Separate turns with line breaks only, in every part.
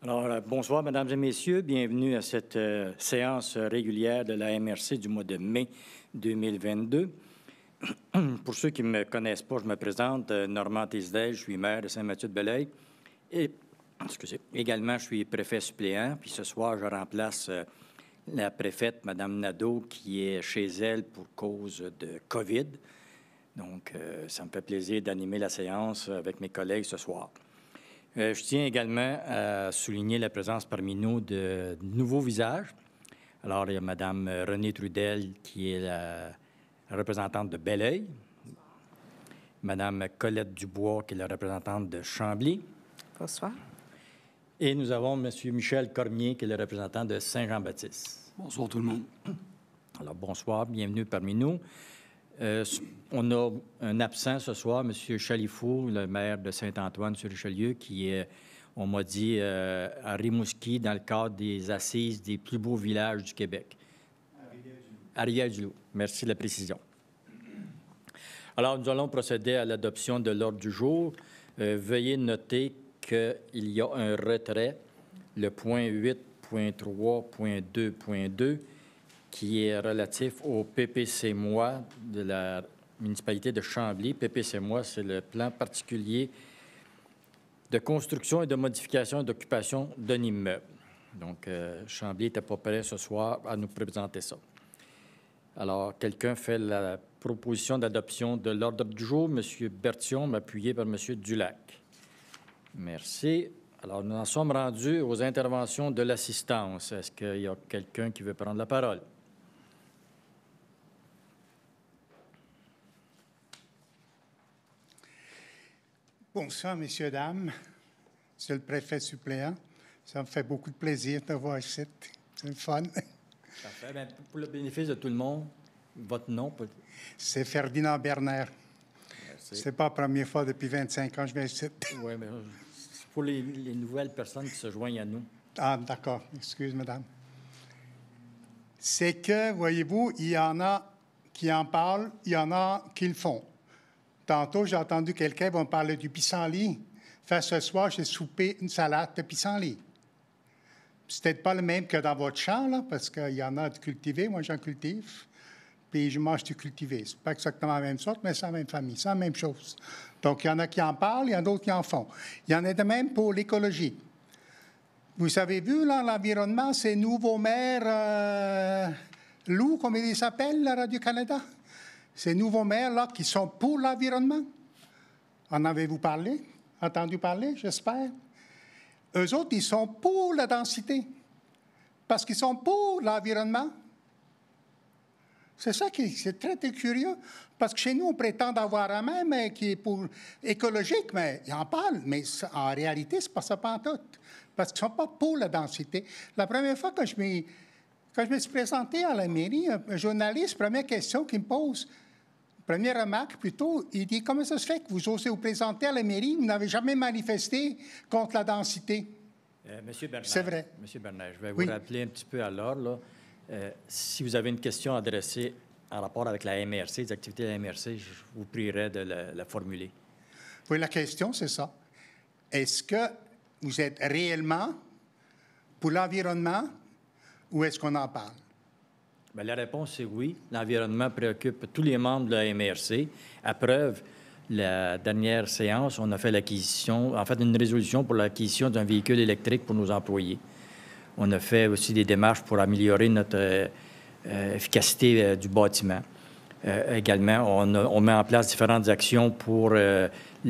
Alors, bonsoir, mesdames et messieurs. Bienvenue à cette séance régulière de la MRC du mois de mai 2022. Pour ceux qui ne me connaissent pas, je me présente, Normand Tisdale, je suis maire de Saint-Mathieu-de-Belleuil. Et, également, je suis préfet suppléant. Puis ce soir, je remplace la préfète, Mme Nadeau, qui est chez elle pour cause de COVID. Donc, ça me fait plaisir d'animer la séance avec mes collègues ce soir. Je tiens également à souligner la présence parmi nous de nouveaux visages. Alors, il y a Mme Renée Trudel, qui est la représentante de Belleuil. Mme Colette Dubois, qui est la représentante de Chambly.
Bonsoir.
Et nous avons M. Michel Cormier, qui est le représentant de Saint-Jean-Baptiste.
Bonsoir tout le monde.
Alors, bonsoir, bienvenue parmi nous. On a un absent ce soir, M. Chalifou, le maire de Saint-Antoine-sur-Richelieu, qui est, on m'a dit, à Rimouski, dans le cadre des assises des plus beaux villages du Québec. À Rivière-du-Loup. Merci de la précision. Alors, nous allons procéder à l'adoption de l'ordre du jour. Veuillez noter qu'il y a un retrait, le point 8.3.2.2, qui est relatif au PPC-MOI de la municipalité de Chambly. PPC-MOI, c'est le plan particulier de construction et de modification et d'occupation d'un immeuble. Donc, Chambly n'était pas prêt ce soir à nous présenter ça. Alors, quelqu'un fait la proposition d'adoption de l'ordre du jour. M. Berthiaume, appuyé par M. Dulac. Merci. Alors, nous en sommes rendus aux interventions de l'assistance. Est-ce qu'il y a quelqu'un qui veut prendre la parole?
Bonsoir, messieurs, dames. Monsieur le préfet suppléant, ça me fait beaucoup de plaisir de voir ici. C'est le fun.
Parfait. Bien, pour le bénéfice de tout le monde, votre nom?
C'est Ferdinand Berner. Ce n'est pas la première fois depuis 25 ans que je viens ici.
Oui, mais c'est pour les nouvelles personnes qui se joignent à nous.
Ah, d'accord. Excuse, madame. C'est que, voyez-vous, il y en a qui en parlent, il y en a qui le font. Tantôt, j'ai entendu quelqu'un me parler du pissenlit. Fait ce soir, j'ai soupé une salade de pissenlit. C'est peut-être pas le même que dans votre champ, là, parce qu'il y en a de cultivés. Moi, j'en cultive. Puis je mange du cultivé. C'est pas exactement la même sorte, mais c'est la même famille. C'est la même chose. Donc, il y en a qui en parlent, il y en a d'autres qui en font. Il y en a de même pour l'écologie. Vous avez vu, là, l'environnement, ces nouveaux maires loups, comme ils s'appellent, la Radio-Canada? Ces nouveaux maires-là qui sont pour l'environnement. En avez-vous parlé? Entendu parler, j'espère? Eux autres, ils sont pour la densité. Parce qu'ils sont pour l'environnement. C'est ça qui est très, très curieux. Parce que chez nous, on prétend avoir un même qui est pour écologique, mais ils en parlent. Mais en réalité, c'est pas ça pantoute. Parce qu'ils ne sont pas pour la densité. La première fois que je me suis présenté à la mairie, un journaliste, première question qu'il me pose, première remarque plutôt, il dit « Comment ça se fait que vous osez vous présenter à la mairie, vous n'avez jamais manifesté contre la densité? »
Monsieur Bernard,
c'est vrai.
Monsieur Bernard, je vais vous rappeler un petit peu à l'ordre. Si vous avez une question adressée en rapport avec la MRC, les activités de la MRC, je vous prierai de la formuler.
Oui, la question, c'est ça. Est-ce que vous êtes réellement pour l'environnement ou est-ce qu'on en parle?
Bien, la réponse est oui. L'environnement préoccupe tous les membres de la MRC. À preuve, la dernière séance, on a fait l'acquisition, en fait, une résolution pour l'acquisition d'un véhicule électrique pour nos employés. On a fait aussi des démarches pour améliorer notre efficacité du bâtiment. Également, on met en place différentes actions pour la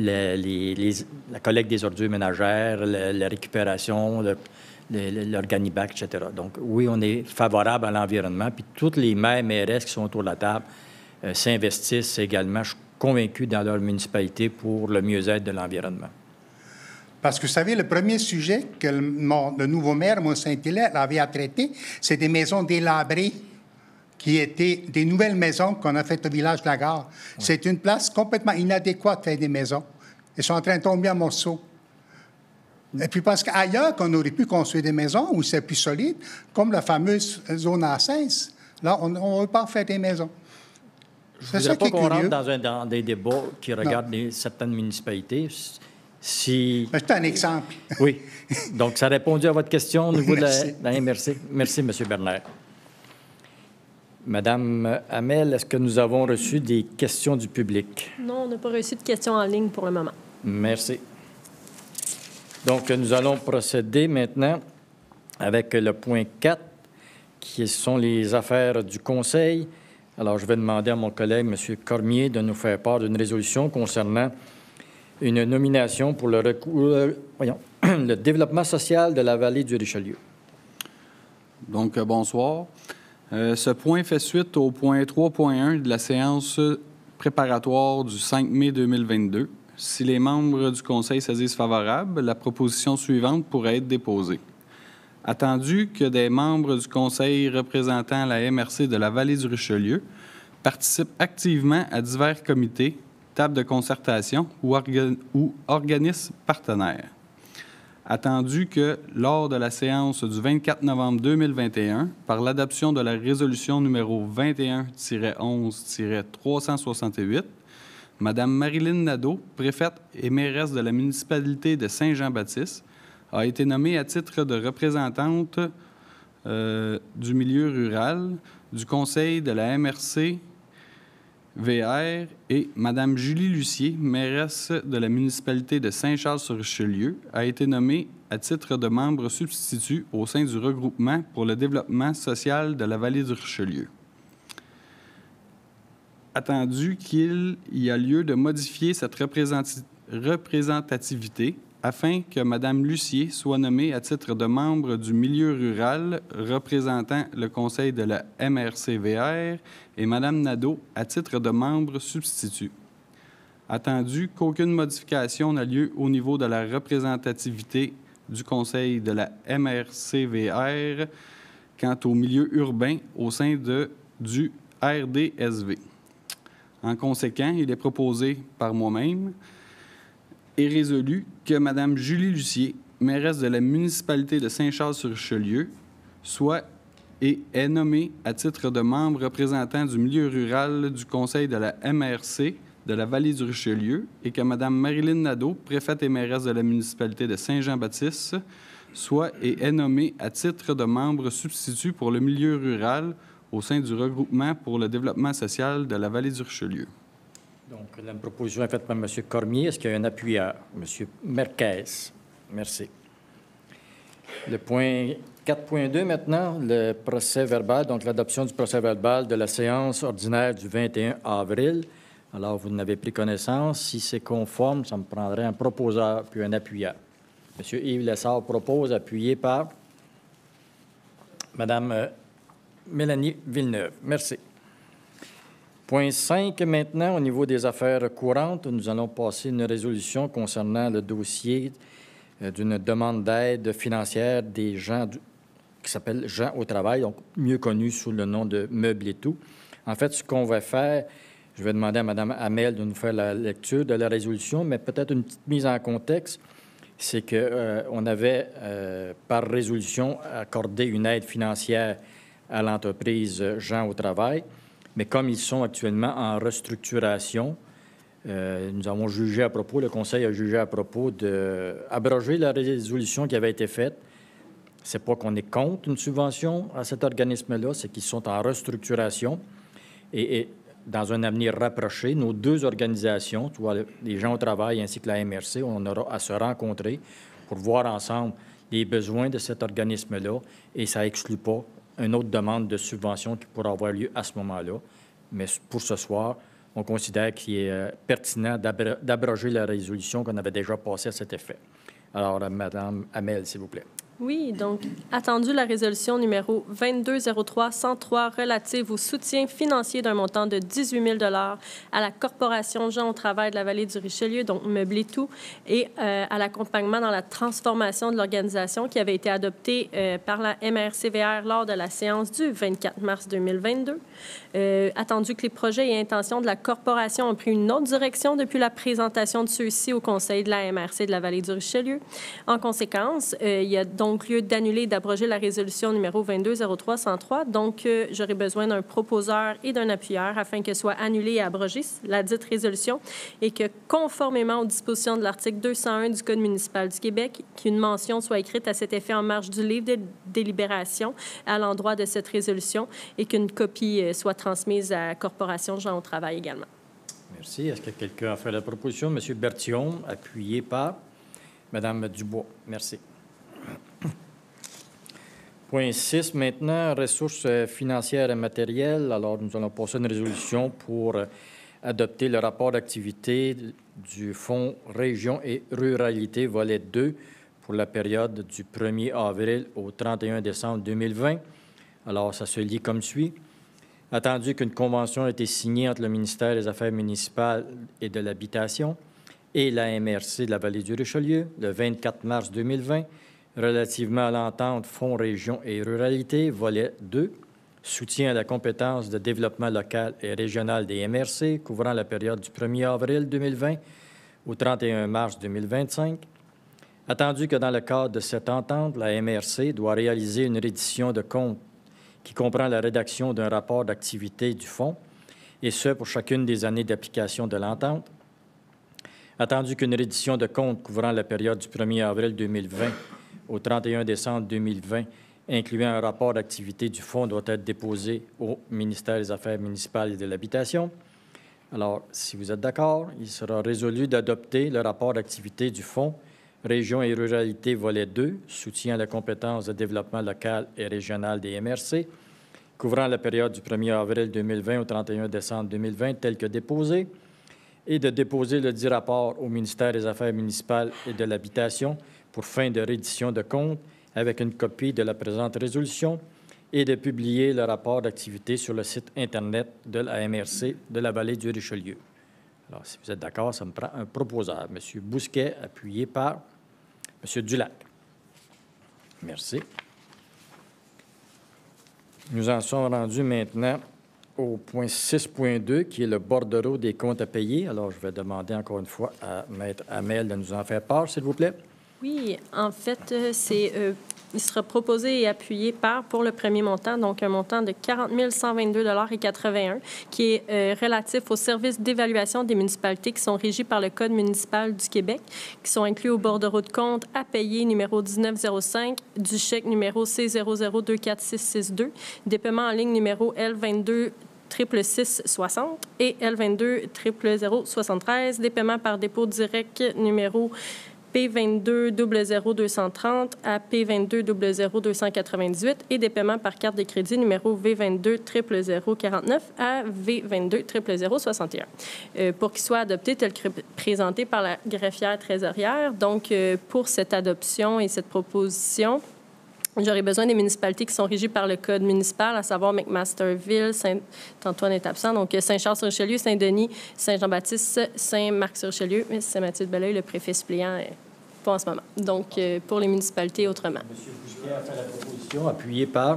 collecte des ordures ménagères, la récupération, l'organibac, etc. Donc, oui, on est favorable à l'environnement. Puis, toutes les maires, mairesses qui sont autour de la table s'investissent également, je suis convaincu, dans leur municipalité pour le mieux-être de l'environnement.
Parce que, vous savez, le premier sujet que le nouveau maire, Mont-Saint-Hilaire, avait à traiter, c'est des maisons délabrées qui étaient des nouvelles maisons qu'on a faites au village de la Gare. Oui. C'est une place complètement inadéquate de faire des maisons. Ils sont en train de tomber en morceaux. Et puis parce qu'ailleurs, qu'on aurait pu construire des maisons où c'est plus solide, comme la fameuse zone A16, là, on ne veut pas faire des maisons.
Je ne voudrais pas qu'on rentre dans des débats qui regardent certaines municipalités. Si...
C'est un exemple.
Oui. Donc, ça a répondu à votre question au niveau de
Merci.
la MRC. Merci, M. Bernard. Madame Hamel, est-ce que nous avons reçu des questions du public?
Non, on n'a pas reçu de questions en ligne pour le moment.
Merci. Donc, nous allons procéder maintenant avec le point 4, qui sont les affaires du Conseil. Alors, je vais demander à mon collègue, M. Cormier, de nous faire part d'une résolution concernant une nomination pour le développement social de la vallée du Richelieu.
Donc, bonsoir. Ce point fait suite au point 3.1 de la séance préparatoire du 5 mai 2022. Si les membres du Conseil se disent favorables, la proposition suivante pourrait être déposée. Attendu que des membres du Conseil représentant la MRC de la vallée du Richelieu participent activement à divers comités, tables de concertation ou organismes partenaires. Attendu que, lors de la séance du 24 novembre 2021, par l'adoption de la résolution numéro 21-11-368, Mme Marilyn Nadeau, préfète et mairesse de la municipalité de Saint-Jean-Baptiste, a été nommée à titre de représentante du milieu rural du Conseil de la MRC VR et Mme Julie Lucier, mairesse de la municipalité de Saint-Charles-sur-Richelieu, a été nommée à titre de membre substitut au sein du regroupement pour le développement social de la vallée du Richelieu. Attendu qu'il y a lieu de modifier cette représentativité afin que Mme Lucier soit nommée à titre de membre du milieu rural représentant le conseil de la MRC-VR et Mme Nadeau à titre de membre substitut. Attendu qu'aucune modification n'a lieu au niveau de la représentativité du conseil de la MRC-VR quant au milieu urbain au sein du RDSV. En conséquent, il est proposé par moi-même et résolu que Mme Julie Lucier, mairesse de la municipalité de Saint-Charles-sur-Richelieu, soit et est nommée à titre de membre représentant du milieu rural du conseil de la MRC de la vallée du Richelieu et que Mme Marilyn Nadeau, préfète et mairesse de la municipalité de Saint-Jean-Baptiste, soit et est nommée à titre de membre substitut pour le milieu rural au sein du regroupement pour le développement social de la vallée du Richelieu.
Donc, la proposition est faite par M. Cormier. Est-ce qu'il y a un appuyeur? M. Merquez. Merci. Le point 4.2 maintenant, le procès verbal, donc l'adoption du procès verbal de la séance ordinaire du 21 avril. Alors, vous n'avez pris connaissance. Si c'est conforme, ça me prendrait un proposeur puis un appuyeur. M. Yves Lessard propose, appuyé par Mme Mélanie Villeneuve. Merci. Point 5 maintenant, au niveau des affaires courantes, nous allons passer une résolution concernant le dossier d'une demande d'aide financière des gens qui s'appelle Gens au travail, donc mieux connu sous le nom de Meubles et tout. En fait, ce qu'on va faire, je vais demander à Mme Hamel de nous faire la lecture de la résolution, mais peut-être une petite mise en contexte, c'est qu'on avait, par résolution, accordé une aide financière à l'entreprise Gens au travail. Mais comme ils sont actuellement en restructuration, nous avons jugé à propos, le Conseil a jugé à propos d'abroger la résolution qui avait été faite. Ce n'est pas qu'on est contre une subvention à cet organisme-là, c'est qu'ils sont en restructuration. Et dans un avenir rapproché, nos deux organisations, les Gens au travail ainsi que la MRC, on aura à se rencontrer pour voir ensemble les besoins de cet organisme-là. Et ça n'exclut pas une autre demande de subvention qui pourra avoir lieu à ce moment-là. Mais pour ce soir, on considère qu'il est pertinent d'abroger la résolution qu'on avait déjà passée à cet effet. Alors, Mme Hamel, s'il vous plaît.
Oui, donc, attendu la résolution numéro 2203-103 relative au soutien financier d'un montant de 18 000 $ à la Corporation Gens au travail de la vallée du Richelieu, donc Meubles et tout, et à l'accompagnement dans la transformation de l'organisation qui avait été adoptée par la MRC-VR lors de la séance du 24 mars 2022. Attendu que les projets et intentions de la Corporation ont pris une autre direction depuis la présentation de ceux-ci au Conseil de la MRC de la vallée du Richelieu. En conséquence, il y a donc donc lieu d'annuler et d'abroger la résolution numéro 2203-103. Donc, j'aurai besoin d'un proposeur et d'un appuyeur afin que soit annulée et abrogée la dite résolution et que, conformément aux dispositions de l'article 201 du Code municipal du Québec, qu'une mention soit écrite à cet effet en marge du livre de délibération à l'endroit de cette résolution et qu'une copie soit transmise à la Corporation Gens au travail également.
Merci. Est-ce que quelqu'un a fait la proposition? M. Bertillon, appuyé par Mme Dubois. Merci. Point 6, maintenant, ressources financières et matérielles. Alors, nous allons passer à une résolution pour adopter le rapport d'activité du Fonds Région et Ruralité, volet 2, pour la période du 1er avril au 31 décembre 2020. Alors, ça se lit comme suit. Attendu qu'une convention a été signée entre le ministère des Affaires municipales et de l'Habitation et la MRC de la Vallée du Richelieu le 24 mars 2020 relativement à l'entente Fonds Région et Ruralité, volet 2, soutien à la compétence de développement local et régional des MRC couvrant la période du 1er avril 2020 au 31 mars 2025. Attendu que dans le cadre de cette entente, la MRC doit réaliser une reddition de comptes qui comprend la rédaction d'un rapport d'activité du Fonds, et ce, pour chacune des années d'application de l'entente. Attendu qu'une reddition de comptes couvrant la période du 1er avril 2020 au 31 décembre 2020, incluant un rapport d'activité du Fonds, doit être déposée au ministère des Affaires municipales et de l'Habitation. Alors, si vous êtes d'accord, il sera résolu d'adopter le rapport d'activité du Fonds Région et Ruralité, volet 2, soutien à la compétence de développement local et régional des MRC, couvrant la période du 1er avril 2020 au 31 décembre 2020, tel que déposé, et de déposer le dit rapport au ministère des Affaires municipales et de l'Habitation pour fin de reddition de comptes avec une copie de la présente résolution et de publier le rapport d'activité sur le site Internet de la MRC de la Vallée du Richelieu. Alors, si vous êtes d'accord, ça me prend un proposeur. M. Bousquet, appuyé par M. Dulac. Merci. Nous en sommes rendus maintenant au point 6.2, qui est le bordereau des comptes à payer. Alors, je vais demander encore une fois à Maître Hamel de nous en faire part, s'il vous plaît.
Oui, en fait, il sera proposé et appuyé pour le premier montant, donc un montant de 40 122,81 $, qui est relatif aux services d'évaluation des municipalités qui sont régis par le Code municipal du Québec, qui sont inclus au bordereau de compte à payer numéro 1905 du chèque numéro C00246662, des paiements en ligne numéro L22 66660 et L22 00073, des paiements par dépôt direct numéro P22 00230 à P22 00298 et des paiements par carte de crédit numéro V22 00049 à V22 00061. Pour qu'il soit adopté tel que présenté par la greffière trésorière. Donc, pour cette adoption et cette proposition, j'aurais besoin des municipalités qui sont régies par le Code municipal, à savoir McMasterville, Saint-Antoine est absent, donc Saint-Charles-sur-Richelieu, Saint-Denis, Saint-Jean-Baptiste, Saint-Marc-sur-Richelieu, mais Saint-Mathieu-de-Belleuil, le préfet suppléant, pas en ce moment. Donc, pour les municipalités autrement.
M. Bousquet a fait la proposition, appuyée par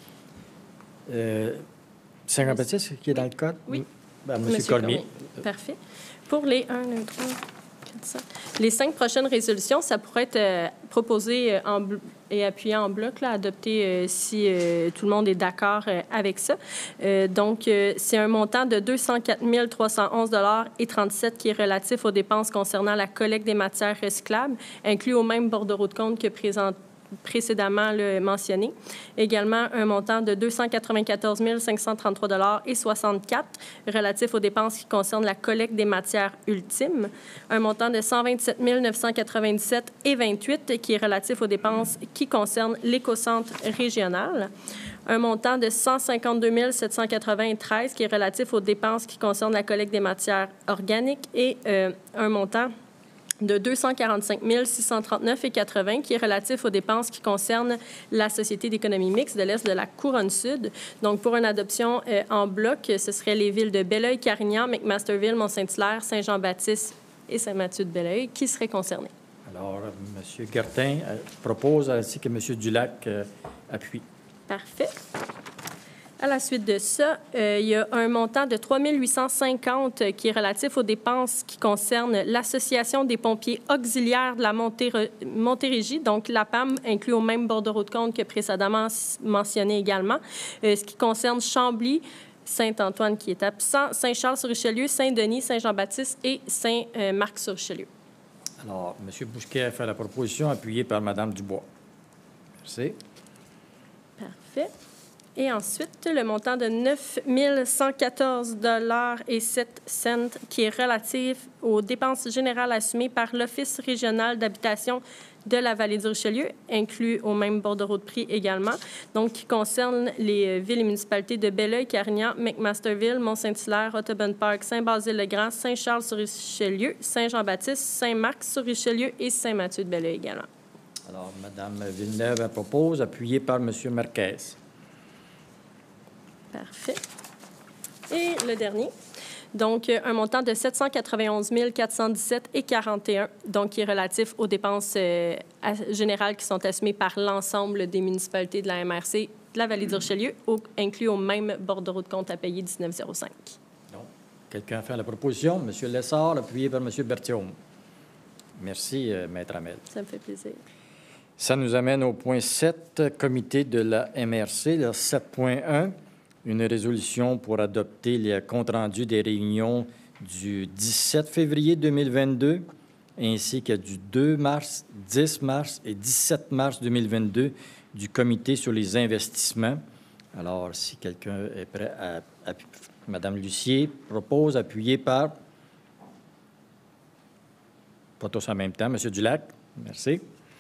Saint-Jean-Baptiste, qui est dans le Code?
Oui.
Ben, M. Cormier.
Parfait. Pour les 1, 2, 3... Les 5 prochaines résolutions, ça pourrait être proposé et appuyé en bloc, là, adopté si tout le monde est d'accord avec ça. Donc, c'est un montant de 204 311,37 $ qui est relatif aux dépenses concernant la collecte des matières recyclables, inclus au même bordereau de compte que précédemment mentionné. Également, un montant de 294 533,64 $ relatif aux dépenses qui concernent la collecte des matières ultimes. Un montant de 127 997,28 $ qui est relatif aux dépenses qui concernent l'écocentre régional. Un montant de 152 793 $ qui est relatif aux dépenses qui concernent la collecte des matières organiques et un montant de 245 639,80 $ qui est relatif aux dépenses qui concernent la Société d'économie mixte de l'Est de la Couronne-Sud. Donc, pour une adoption en bloc, ce serait les villes de Belleuil, Carignan, McMasterville, Mont-Saint-Hilaire, Saint-Jean-Baptiste et Saint-Mathieu-de-Belleuil qui seraient concernés.
Alors, M. Gertin propose ainsi que M. Dulac appuie.
Parfait. À la suite de ça, il y a un montant de 3 850 qui est relatif aux dépenses qui concernent l'Association des pompiers auxiliaires de la Montérégie, donc l'APAM, inclus au même bordereau de compte que précédemment mentionné également, ce qui concerne Chambly, Saint-Antoine qui est absent, Saint-Charles-sur-Richelieu, Saint-Denis, Saint-Jean-Baptiste et Saint-Marc-sur-Richelieu.
Alors, M. Bousquet a fait la proposition, appuyée par Mme Dubois. Merci.
Parfait. Et ensuite, le montant de 9 114 et 7 cents qui est relatif aux dépenses générales assumées par l'Office régional d'habitation de la Vallée du Richelieu, inclus au même bordereau de prix également, donc qui concerne les villes et municipalités de Belleuil, Carignan, McMasterville, Mont-Saint-Hilaire, Audubon Park, Saint-Basile-le-Grand, Saint-Charles-sur-Richelieu, Saint-Jean-Baptiste, Saint-Marc-sur-Richelieu et Saint-Mathieu-de-Belleuil également.
Alors, Mme Villeneuve propose, appuyée par M. Marquez.
Parfait. Et le dernier, donc un montant de 791 417 et 41, donc qui est relatif aux dépenses générales qui sont assumées par l'ensemble des municipalités de la MRC de la Vallée du Richelieu, inclus au même bordereau de compte à payer 19,05.
Donc, quelqu'un a fait la proposition? M. Lessard, appuyé par M. Berthiaume. Merci, Maître Hamel.
Ça me fait plaisir.
Ça nous amène au point 7, comité de la MRC, le 7.1. Une résolution pour adopter les comptes rendus des réunions du 17 février 2022 ainsi que du 2 mars, 10 mars et 17 mars 2022 du comité sur les investissements. Alors, si quelqu'un est prêt à Mme Lucier propose, appuyé par... Pas tous en même temps. M. Dulac, merci.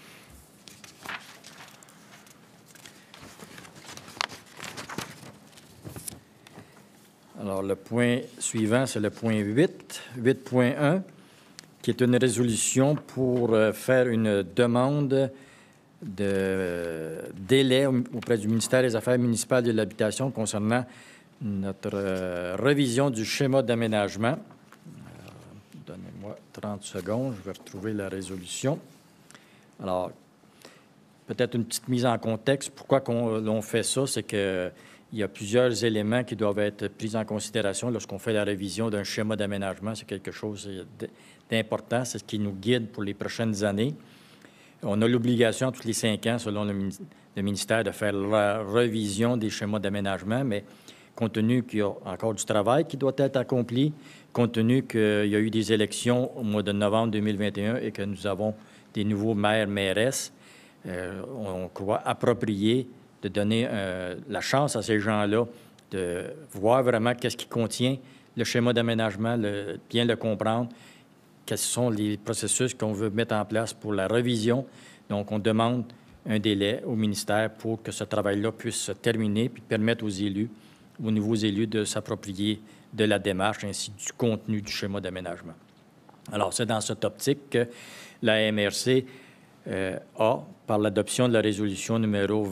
Alors, le point suivant, c'est le point 8, 8.1, qui est une résolution pour faire une demande de délai auprès du ministère des Affaires municipales et de l'Habitation concernant notre révision du schéma d'aménagement. Donnez-moi 30 secondes, je vais retrouver la résolution. Alors, peut-être une petite mise en contexte. Pourquoi l'on fait ça? C'est que il y a plusieurs éléments qui doivent être pris en considération lorsqu'on fait la révision d'un schéma d'aménagement. C'est quelque chose d'important. C'est ce qui nous guide pour les prochaines années. On a l'obligation, tous les 5 ans, selon le ministère, de faire la révision des schémas d'aménagement, mais compte tenu qu'il y a encore du travail qui doit être accompli, compte tenu qu'il y a eu des élections au mois de novembre 2021 et que nous avons des nouveaux maires, mairesses, on croit approprié de donner la chance à ces gens-là de voir vraiment qu'est-ce qui contient le schéma d'aménagement, bien le comprendre, quels sont les processus qu'on veut mettre en place pour la révision. Donc, on demande un délai au ministère pour que ce travail-là puisse se terminer puis permettre aux élus, aux nouveaux élus, de s'approprier de la démarche ainsi du contenu du schéma d'aménagement. Alors, c'est dans cette optique que la MRC a, par l'adoption de la résolution numéro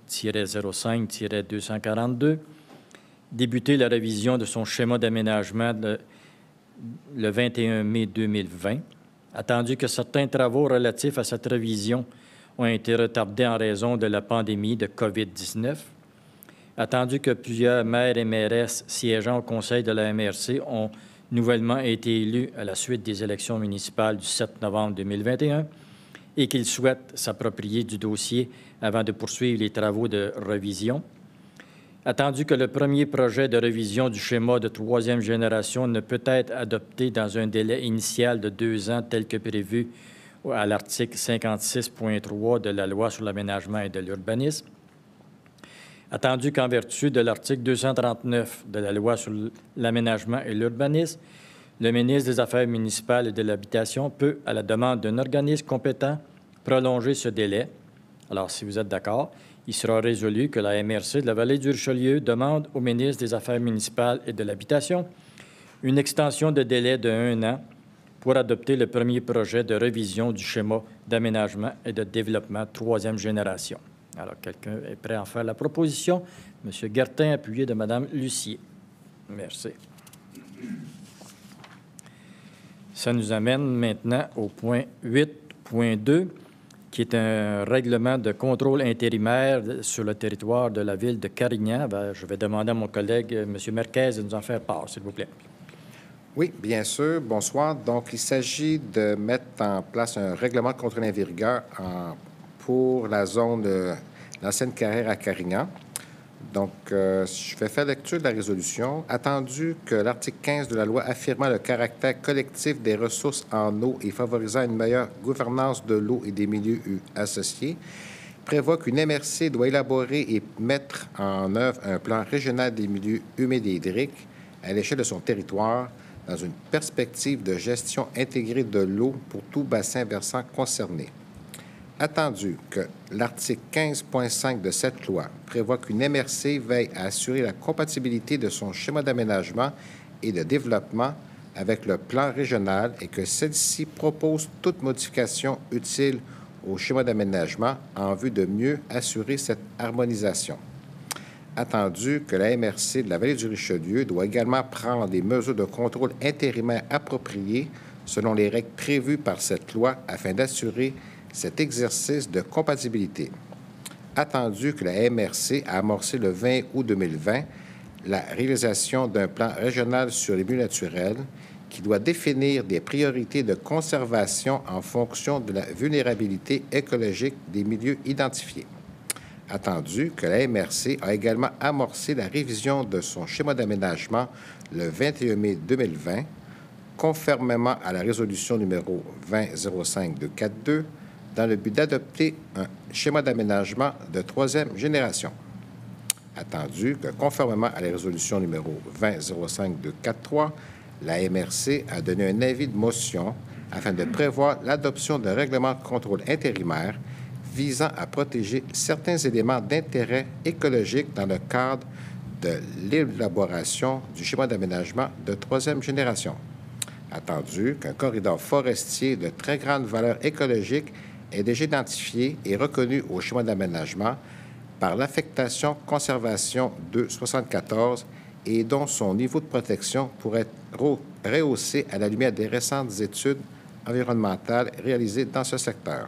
20-05-242, débuté la révision de son schéma d'aménagement le 21 mai 2020, attendu que certains travaux relatifs à cette révision ont été retardés en raison de la pandémie de COVID-19, attendu que plusieurs maires et mairesses siégeant au conseil de la MRC ont nouvellement été élus à la suite des élections municipales du 7 novembre 2021, et qu'ils souhaitent s'approprier du dossier avant de poursuivre les travaux de révision. Attendu que le premier projet de révision du schéma de 3e génération ne peut être adopté dans un délai initial de 2 ans tel que prévu à l'article 56.3 de la Loi sur l'aménagement et de l'urbanisme. Attendu qu'en vertu de l'article 239 de la Loi sur l'aménagement et l'urbanisme, le ministre des Affaires municipales et de l'Habitation peut, à la demande d'un organisme compétent, prolonger ce délai. Alors, si vous êtes d'accord, il sera résolu que la MRC de la Vallée du Richelieu demande au ministre des Affaires municipales et de l'Habitation une extension de délai de 1 an pour adopter le premier projet de révision du schéma d'aménagement et de développement 3e génération. Alors, quelqu'un est prêt à en faire la proposition? M. Guertin, appuyé de Mme Lucier. Merci. Ça nous amène maintenant au point 8.2, qui est un règlement de contrôle intérimaire sur le territoire de la ville de Carignan. Je vais demander à mon collègue, M. Merquez, de nous en faire part, s'il vous plaît.
Oui, bien sûr. Bonsoir. Donc, il s'agit de mettre en place un règlement de contrôle en vigueur pour la zone de l'ancienne carrière à Carignan. Donc, je vais faire lecture de la résolution. Attendu que l'article 15 de la loi affirmant le caractère collectif des ressources en eau et favorisant une meilleure gouvernance de l'eau et des milieux associés prévoit qu'une MRC doit élaborer et mettre en œuvre un plan régional des milieux humides et hydriques à l'échelle de son territoire dans une perspective de gestion intégrée de l'eau pour tout bassin versant concerné. Attendu que l'article 15.5 de cette loi prévoit qu'une MRC veille à assurer la compatibilité de son schéma d'aménagement et de développement avec le plan régional et que celle-ci propose toute modification utile au schéma d'aménagement en vue de mieux assurer cette harmonisation. Attendu que la MRC de la Vallée du Richelieu doit également prendre des mesures de contrôle intérimaires appropriées selon les règles prévues par cette loi afin d'assurer cet exercice de compatibilité. Attendu que la MRC a amorcé le 20 août 2020 la réalisation d'un plan régional sur les milieux naturels qui doit définir des priorités de conservation en fonction de la vulnérabilité écologique des milieux identifiés. Attendu que la MRC a également amorcé la révision de son schéma d'aménagement le 21 mai 2020, conformément à la résolution numéro 2005-242, dans le but d'adopter un schéma d'aménagement de troisième génération. Attendu que, conformément à la résolution numéro 2005-243, la MRC a donné un avis de motion afin de prévoir l'adoption d'un règlement de contrôle intérimaire visant à protéger certains éléments d'intérêt écologique dans le cadre de l'élaboration du schéma d'aménagement de troisième génération. Attendu qu'un corridor forestier de très grande valeur écologique est déjà identifié et reconnu au schéma d'aménagement par l'affectation Conservation 274 et dont son niveau de protection pourrait être rehaussé à la lumière des récentes études environnementales réalisées dans ce secteur.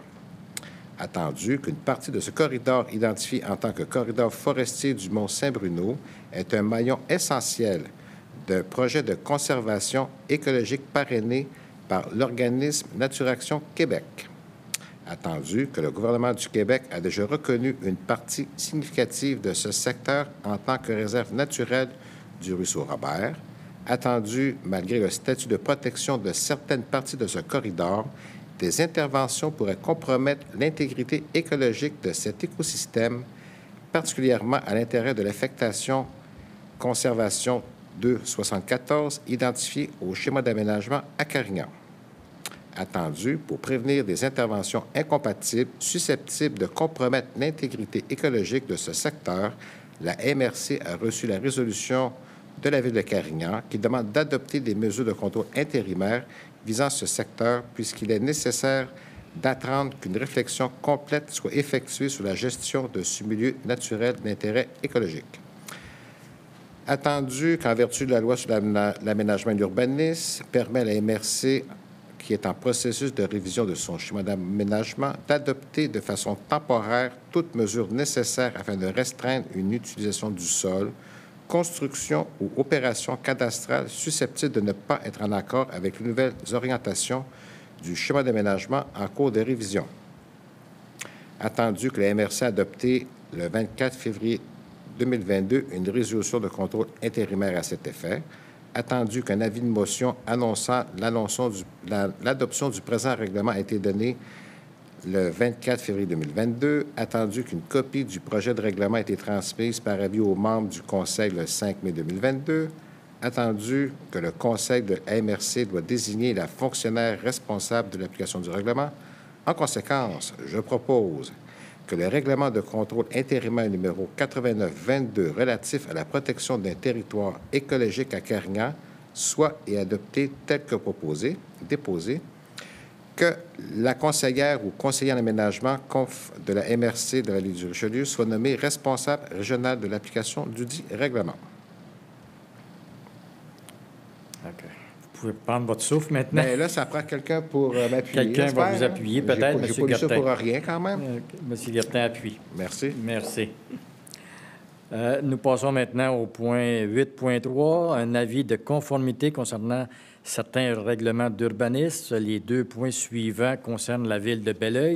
Attendu qu'une partie de ce corridor identifié en tant que corridor forestier du Mont Saint-Bruno est un maillon essentiel d'un projet de conservation écologique parrainé par l'organisme Naturaction Québec. Attendu que le gouvernement du Québec a déjà reconnu une partie significative de ce secteur en tant que réserve naturelle du ruisseau Robert. Attendu, malgré le statut de protection de certaines parties de ce corridor, des interventions pourraient compromettre l'intégrité écologique de cet écosystème, particulièrement à l'intérêt de l'affectation Conservation 274 identifiée au schéma d'aménagement à Carignan. Attendu pour prévenir des interventions incompatibles susceptibles de compromettre l'intégrité écologique de ce secteur, la MRC a reçu la résolution de la Ville de Carignan qui demande d'adopter des mesures de contrôle intérimaires visant ce secteur puisqu'il est nécessaire d'attendre qu'une réflexion complète soit effectuée sur la gestion de ce milieu naturel d'intérêt écologique. Attendu qu'en vertu de la loi sur l'aménagement et l'urbanisme, permet à la MRC, qui est en processus de révision de son schéma d'aménagement, d'adopter de façon temporaire toute mesure nécessaire afin de restreindre une utilisation du sol, construction ou opération cadastrale susceptible de ne pas être en accord avec les nouvelles orientations du schéma d'aménagement en cours de révision. Attendu que la MRC a adopté le 24 février 2022 une résolution de contrôle intérimaire à cet effet. Attendu qu'un avis de motion annonçant l'adoption du présent règlement a été donné le 24 février 2022. Attendu qu'une copie du projet de règlement a été transmise par avis aux membres du Conseil le 5 mai 2022. Attendu que le Conseil de la MRC doit désigner la fonctionnaire responsable de l'application du règlement. En conséquence, je propose que le règlement de contrôle intérimaire numéro 89-22 relatif à la protection d'un territoire écologique à Carignan soit et adopté tel que déposé, que la conseillère ou conseiller en aménagement de la MRC de la Vallée du Richelieu soit nommée responsable régional de l'application du dit règlement.
OK. Vous pouvez prendre votre souffle maintenant.
Bien, là, ça prend quelqu'un pour m'appuyer.
Quelqu'un va vous appuyer, peut-être, M.
J'ai pas lu ça
Gertin.
pour rien, quand même.
M. Gertin appuie.
Merci.
Merci. Nous passons maintenant au point 8.3, un avis de conformité concernant certains règlements d'urbanisme. Les 2 points suivants concernent la ville de Belleuil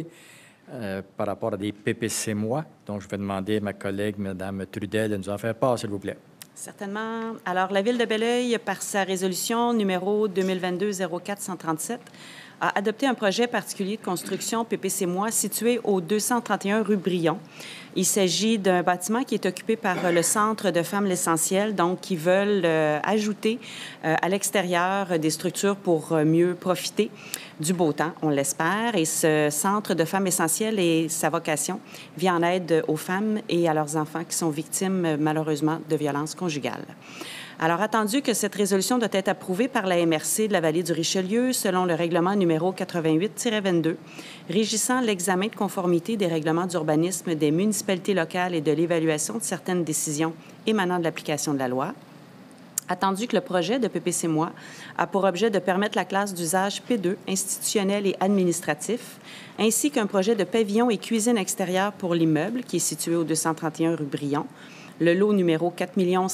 par rapport à des PPC-MOI. Donc, je vais demander à ma collègue, Mme Trudel, de nous en faire part, s'il vous plaît.
Certainement. Alors, la Ville de Belleuil, par sa résolution numéro 2022-04-137, a adopté un projet particulier de construction PPC-MOI situé au 231 rue Brion. Il s'agit d'un bâtiment qui est occupé par le Centre de femmes l'Essentiel, donc qui veulent ajouter à l'extérieur des structures pour mieux profiter du beau temps, on l'espère. Et ce Centre de femmes essentielles et sa vocation vient en aide aux femmes et à leurs enfants qui sont victimes, malheureusement, de violences conjugales. Alors, attendu que cette résolution doit être approuvée par la MRC de la Vallée du Richelieu selon le règlement numéro 88-22, régissant l'examen de conformité des règlements d'urbanisme des municipalités locales et de l'évaluation de certaines décisions émanant de l'application de la loi, attendu que le projet de PPC-MOI a pour objet de permettre la classe d'usage P2, institutionnel et administratif, ainsi qu'un projet de pavillon et cuisine extérieure pour l'immeuble qui est situé au 231 rue Brion, le lot numéro 4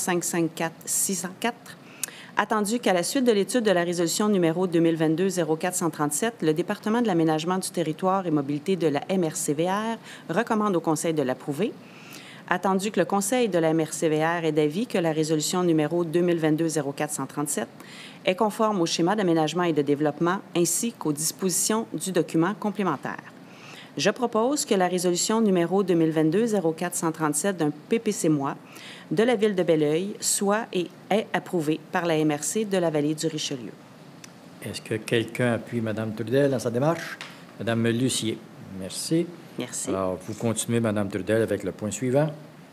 554 604, attendu qu'à la suite de l'étude de la résolution numéro 2022-04-137, le département de l'aménagement du territoire et mobilité de la MRCVR recommande au Conseil de l'approuver, attendu que le Conseil de la MRCVR est d'avis que la résolution numéro 2022-04-137 est conforme au schéma d'aménagement et de développement ainsi qu'aux dispositions du document complémentaire. Je propose que la résolution numéro 2022-04-137 d'un PPC-MOI de la Ville de Belleuil soit et est approuvée par la MRC de la Vallée du Richelieu.
Est-ce que quelqu'un appuie Mme Trudel dans sa démarche? Mme Lucier. Merci.
Merci.
Alors, vous continuez, Mme Trudel, avec le point suivant.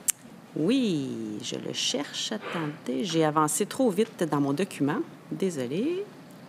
Oui, je le cherche. Attendez, j'ai avancé trop vite dans mon document. Désolée.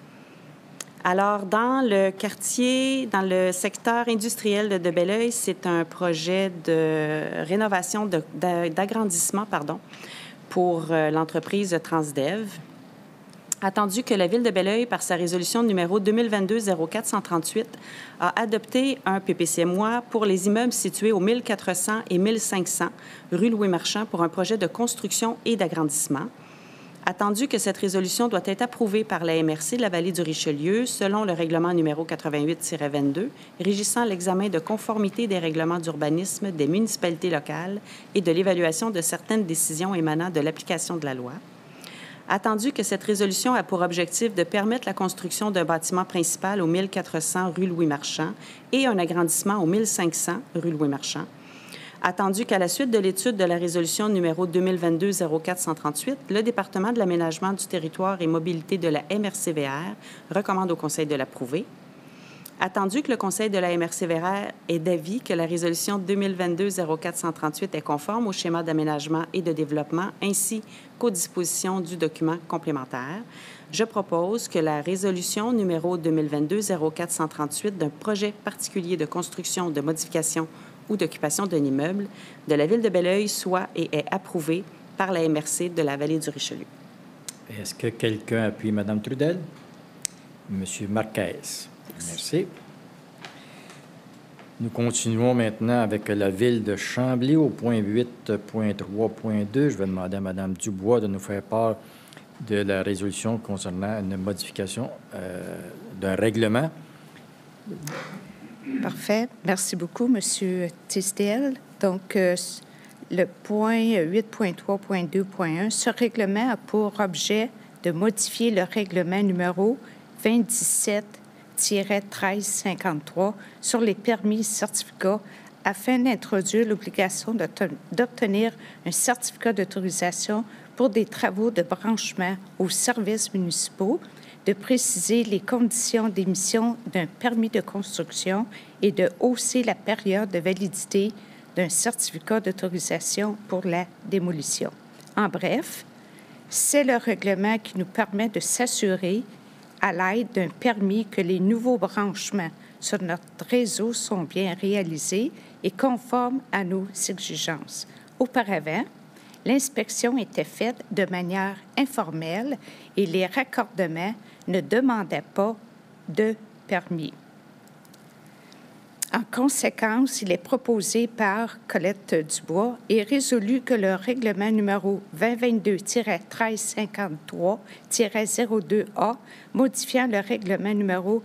Alors, dans le quartier, dans le secteur industriel de Belleuil, c'est un projet de rénovation, d'agrandissement, pour l'entreprise Transdev. Attendu que la Ville de Belleuil, par sa résolution numéro 2022-04-138, a adopté un PPC-MOI pour les immeubles situés au 1400 et 1500 rue Louis-Marchand pour un projet de construction et d'agrandissement. Attendu que cette résolution doit être approuvée par la MRC de la Vallée du Richelieu selon le règlement numéro 88-22, régissant l'examen de conformité des règlements d'urbanisme des municipalités locales et de l'évaluation de certaines décisions émanant de l'application de la loi. Attendu que cette résolution a pour objectif de permettre la construction d'un bâtiment principal au 1400 rue Louis-Marchand et un agrandissement au 1500 rue Louis-Marchand. Attendu qu'à la suite de l'étude de la résolution numéro 2022-04-138, le département de l'aménagement du territoire et mobilité de la MRCVR recommande au Conseil de l'approuver. Attendu que le Conseil de la MRCVR est d'avis que la résolution 2022-04-138 est conforme au schéma d'aménagement et de développement ainsi qu'aux dispositions du document complémentaire, je propose que la résolution numéro 2022-04-138 d'un projet particulier de construction, de modification ou d'occupation d'un immeuble de la Ville de Belleuil soit et est approuvée par la MRC de la Vallée du Richelieu.
Est-ce que quelqu'un appuie Mme Trudel? M. Marquez. Merci. Nous continuons maintenant avec la Ville de Chambly au point 8.3.2. Je vais demander à Mme Dubois de nous faire part de la résolution concernant une modification d'un règlement.
Parfait. Merci beaucoup, M. Tisdale. Donc, le point 8.3.2.1, ce règlement a pour objet de modifier le règlement numéro 27-1353 sur les permis et certificats afin d'introduire l'obligation d'obtenir un certificat d'autorisation pour des travaux de branchement aux services municipaux, de préciser les conditions d'émission d'un permis de construction et de hausser la période de validité d'un certificat d'autorisation pour la démolition. En bref, c'est le règlement qui nous permet de s'assurer, à l'aide d'un permis, que les nouveaux branchements sur notre réseau sont bien réalisés et conformes à nos exigences. Auparavant, l'inspection était faite de manière informelle et les raccordements ne demandait pas de permis. En conséquence, il est proposé par Colette Dubois et résolu que le règlement numéro 2022-1353-02A, modifiant le règlement numéro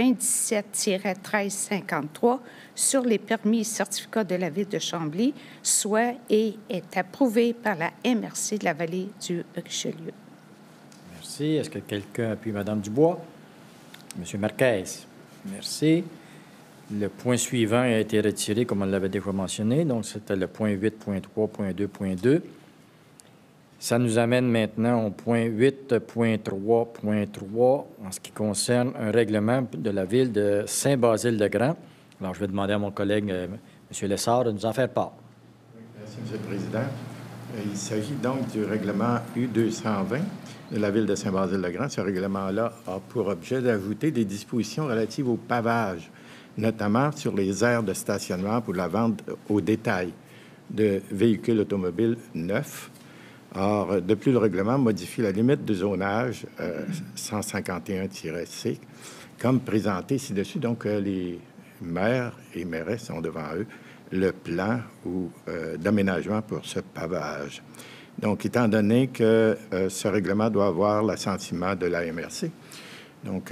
2017-1353 sur les permis et certificats de la Ville de Chambly, soit et est approuvé par la MRC de la Vallée du Richelieu.
Merci. Est-ce que quelqu'un appuie Mme Dubois? Monsieur Marquez. Merci. Le point suivant a été retiré, comme on l'avait déjà mentionné, donc c'était le point 8.3.2.2. Ça nous amène maintenant au point 8.3.3 en ce qui concerne un règlement de la Ville de Saint-Basile-le-Grand. Alors, je vais demander à mon collègue, M. Lessard, de nous en faire part.
Merci, M. le Président. Il s'agit donc du règlement U220 de la Ville de Saint-Basile-le-Grand. Ce règlement-là a pour objet d'ajouter des dispositions relatives au pavage, notamment sur les aires de stationnement pour la vente au détail de véhicules automobiles neufs. Or, de plus, le règlement modifie la limite de zonage 151-C, comme présenté ci-dessus. Donc, les maires et mairesses ont devant eux le plan ou d'aménagement pour ce pavage. Donc, étant donné que ce règlement doit avoir l'assentiment de la MRC, donc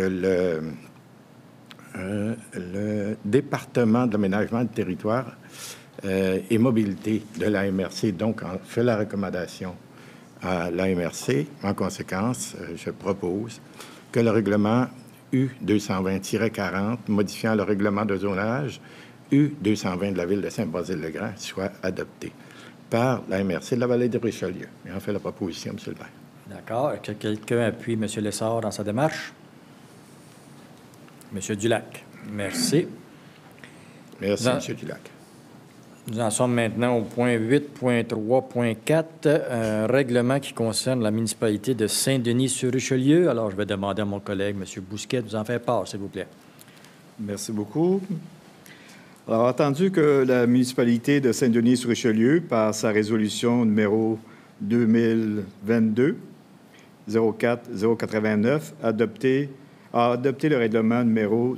le département de l'aménagement du territoire et mobilité de la MRC, donc, fait la recommandation à la MRC. En conséquence, je propose que le règlement U220-40, modifiant le règlement de zonage U220 de la Ville de Saint-Basile-le-Grand, soit adopté par la MRC de la Vallée de Richelieu. Et en fait la proposition, M. le maire.
D'accord. Est-ce que quelqu'un appuie M. Lessard dans sa démarche? M. Dulac. Merci.
Merci, M. Dulac.
Nous en sommes maintenant au point 8.3.4, un règlement qui concerne la municipalité de Saint-Denis-sur-Richelieu. Alors, je vais demander à mon collègue, M. Bousquet, de nous en faire part, s'il vous plaît.
Merci beaucoup. Alors, attendu que la municipalité de Saint-Denis-sur-Richelieu, par sa résolution numéro 2022-04-089, a adopté le règlement numéro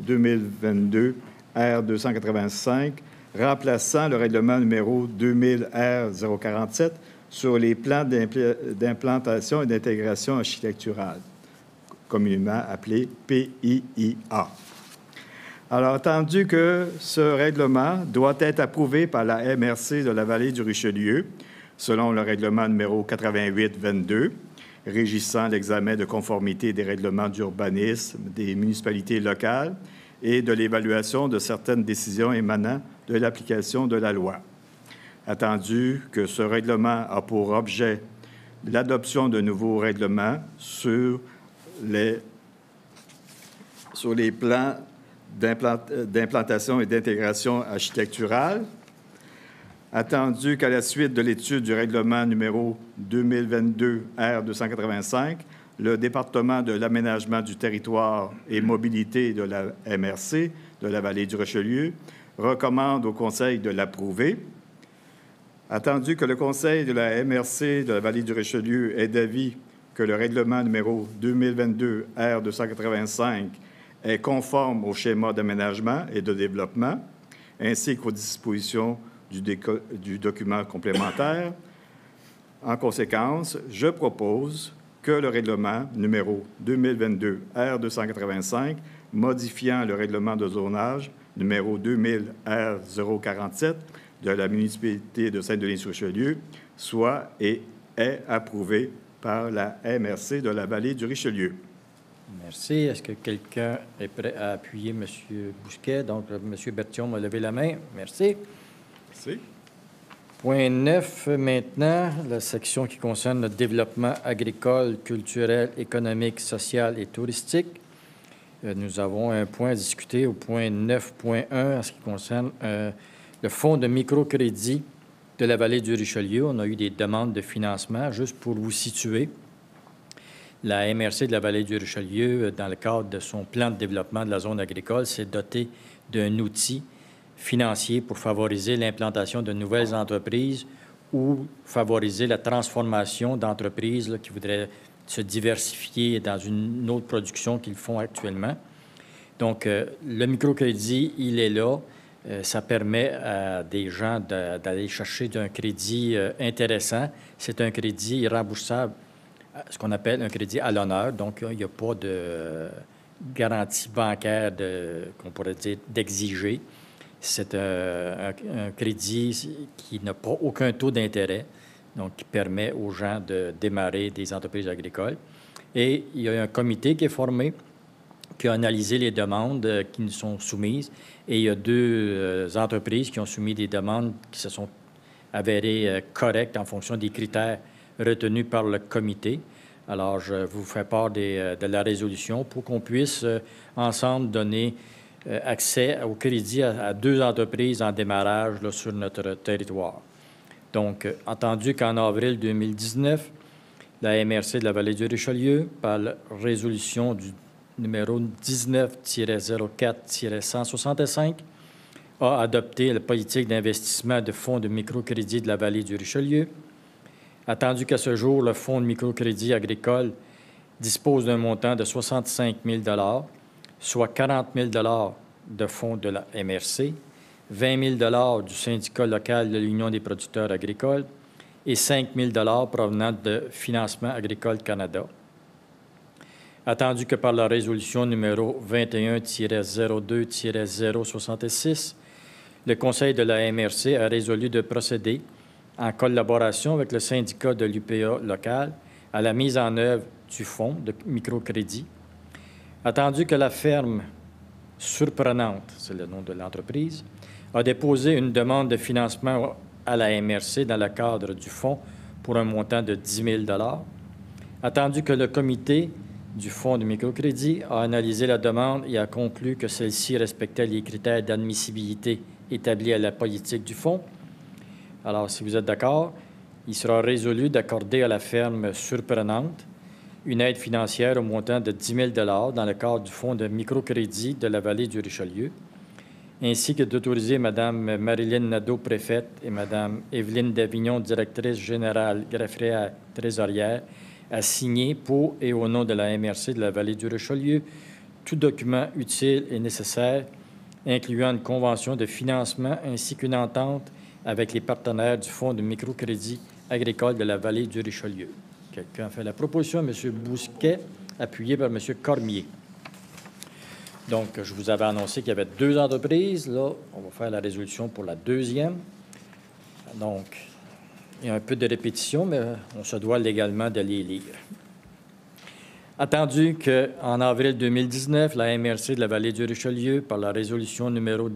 2022-R285, remplaçant le règlement numéro 2000-R047 sur les plans d'implantation et d'intégration architecturale, communément appelé PIIA. Alors, attendu que ce règlement doit être approuvé par la MRC de la Vallée du Richelieu, selon le règlement numéro 88-22, régissant l'examen de conformité des règlements d'urbanisme des municipalités locales et de l'évaluation de certaines décisions émanant de l'application de la loi. Attendu que ce règlement a pour objet l'adoption de nouveaux règlements sur les plans d'implantation et d'intégration architecturale, attendu qu'à la suite de l'étude du règlement numéro 2022-R285, le département de l'aménagement du territoire et mobilité de la MRC de la Vallée du Richelieu recommande au Conseil de l'approuver. Attendu que le Conseil de la MRC de la Vallée du Richelieu est d'avis que le règlement numéro 2022-R285 est conforme au schéma d'aménagement et de développement, ainsi qu'aux dispositions du document complémentaire. En conséquence, je propose que le règlement numéro 2022-R285, modifiant le règlement de zonage numéro 2000-R047 de la municipalité de Saint-Denis-sur-Richelieu, soit et est approuvé par la MRC de la Vallée du Richelieu.
Merci. Est-ce que quelqu'un est prêt à appuyer M. Bousquet? Donc, M. Berthiaume a levé la main. Merci.
Merci.
Point 9, maintenant, la section qui concerne le développement agricole, culturel, économique, social et touristique. Nous avons un point à discuter au point 9.1 en ce qui concerne le fonds de microcrédit de la Vallée du Richelieu. On a eu des demandes de financement. Juste pour vous situer, la MRC de la Vallée du Richelieu, dans le cadre de son plan de développement de la zone agricole, s'est dotée d'un outil financier pour favoriser l'implantation de nouvelles entreprises ou favoriser la transformation d'entreprises qui voudraient se diversifier dans une autre production qu'ils font actuellement. Donc, le microcrédit, il est là. Ça permet à des gens d'aller chercher un crédit intéressant. C'est un crédit remboursable, ce qu'on appelle un crédit à l'honneur. Donc, il n'y a pas de garantie bancaire, qu'on pourrait dire, d'exiger. C'est un crédit qui n'a pas aucun taux d'intérêt, donc qui permet aux gens de démarrer des entreprises agricoles. Et il y a un comité qui est formé, qui a analysé les demandes qui nous sont soumises. Et il y a 2 entreprises qui ont soumis des demandes qui se sont avérées correctes en fonction des critères retenus par le comité. Alors, je vous fais part de la résolution pour qu'on puisse ensemble donner accès au crédit à 2 entreprises en démarrage là, sur notre territoire. Donc, entendu qu'en avril 2019, la MRC de la Vallée du Richelieu, par la résolution du numéro 19-04-165, a adopté la politique d'investissement de fonds de microcrédit de la Vallée du Richelieu. Attendu qu'à ce jour, le fonds de microcrédit agricole dispose d'un montant de 65 000 soit 40 000 de fonds de la MRC, 20 000 du syndicat local de l'Union des producteurs agricoles et 5 000 provenant de Financement agricole Canada. Attendu que par la résolution numéro 21-02-066, le Conseil de la MRC a résolu de procéder, en collaboration avec le syndicat de l'UPA local, à la mise en œuvre du fonds de microcrédit. Attendu que la ferme Surprenante, c'est le nom de l'entreprise, a déposé une demande de financement à la MRC dans le cadre du fonds pour un montant de 10 000 attendu que le comité du fonds de microcrédit a analysé la demande et a conclu que celle-ci respectait les critères d'admissibilité établis à la politique du fonds. Alors, si vous êtes d'accord, il sera résolu d'accorder à la ferme Surprenante une aide financière au montant de 10 000 dans le cadre du fonds de microcrédit de la Vallée du Richelieu, ainsi que d'autoriser Mme Marilyn Nadeau, préfète, et Mme Evelyne Davignon, directrice générale, greffière, trésorière, à signer pour et au nom de la MRC de la Vallée du Richelieu tout document utile et nécessaire, incluant une convention de financement ainsi qu'une entente avec les partenaires du fonds de microcrédit agricole de la Vallée du Richelieu. Quelqu'un a fait la proposition, M. Bousquet, appuyé par M. Cormier. Donc, je vous avais annoncé qu'il y avait 2 entreprises. Là, on va faire la résolution pour la 2e. Donc, il y a un peu de répétition, mais on se doit légalement de les lire. Attendu qu'en avril 2019, la MRC de la Vallée du Richelieu, par la résolution numéro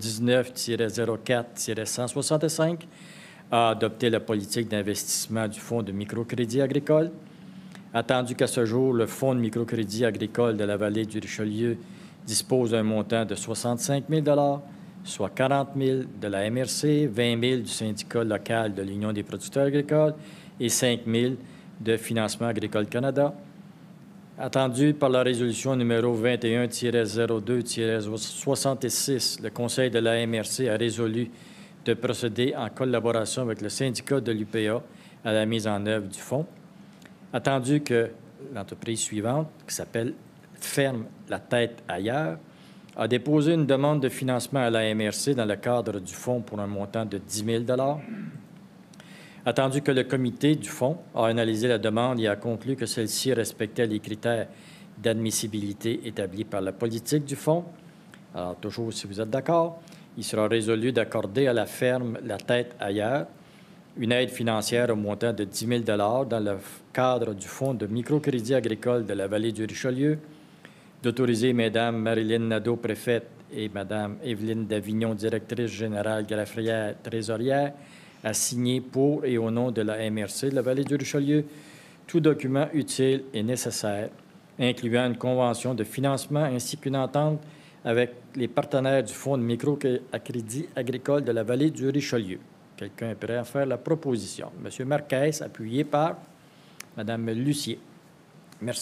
19-04-165, a adopté la politique d'investissement du fonds de microcrédit agricole. Attendu qu'à ce jour, le fonds de microcrédit agricole de la Vallée du Richelieu dispose d'un montant de 65 000 soit 40 000 de la MRC, 20 000 du syndicat local de l'Union des producteurs agricoles et 5 000 de Financement agricole Canada. Attendu par la résolution numéro 21-02-66, le Conseil de la MRC a résolu de procéder en collaboration avec le syndicat de l'UPA à la mise en œuvre du fonds. Attendu que l'entreprise suivante, qui s'appelle Ferme la tête ailleurs, a déposé une demande de financement à la MRC dans le cadre du fonds pour un montant de 10 000 attendu que le comité du fonds a analysé la demande et a conclu que celle-ci respectait les critères d'admissibilité établis par la politique du fonds. Alors, toujours, si vous êtes d'accord, il sera résolu d'accorder à la ferme La Tête ailleurs une aide financière au montant de 10 000 dans le cadre du fonds de microcrédit agricole de la Vallée du Richelieu, d'autoriser Mme Marilyn Nadeau, préfète, et Mme Evelyne Davignon, directrice générale, greffière, trésorière, à signer pour et au nom de la MRC de la Vallée du Richelieu tout document utile et nécessaire, incluant une convention de financement ainsi qu'une entente avec les partenaires du fonds de microcrédit agricole de la Vallée du Richelieu. Quelqu'un est prêt à faire la proposition? M. Marquez, appuyé par Mme Lucier. Merci.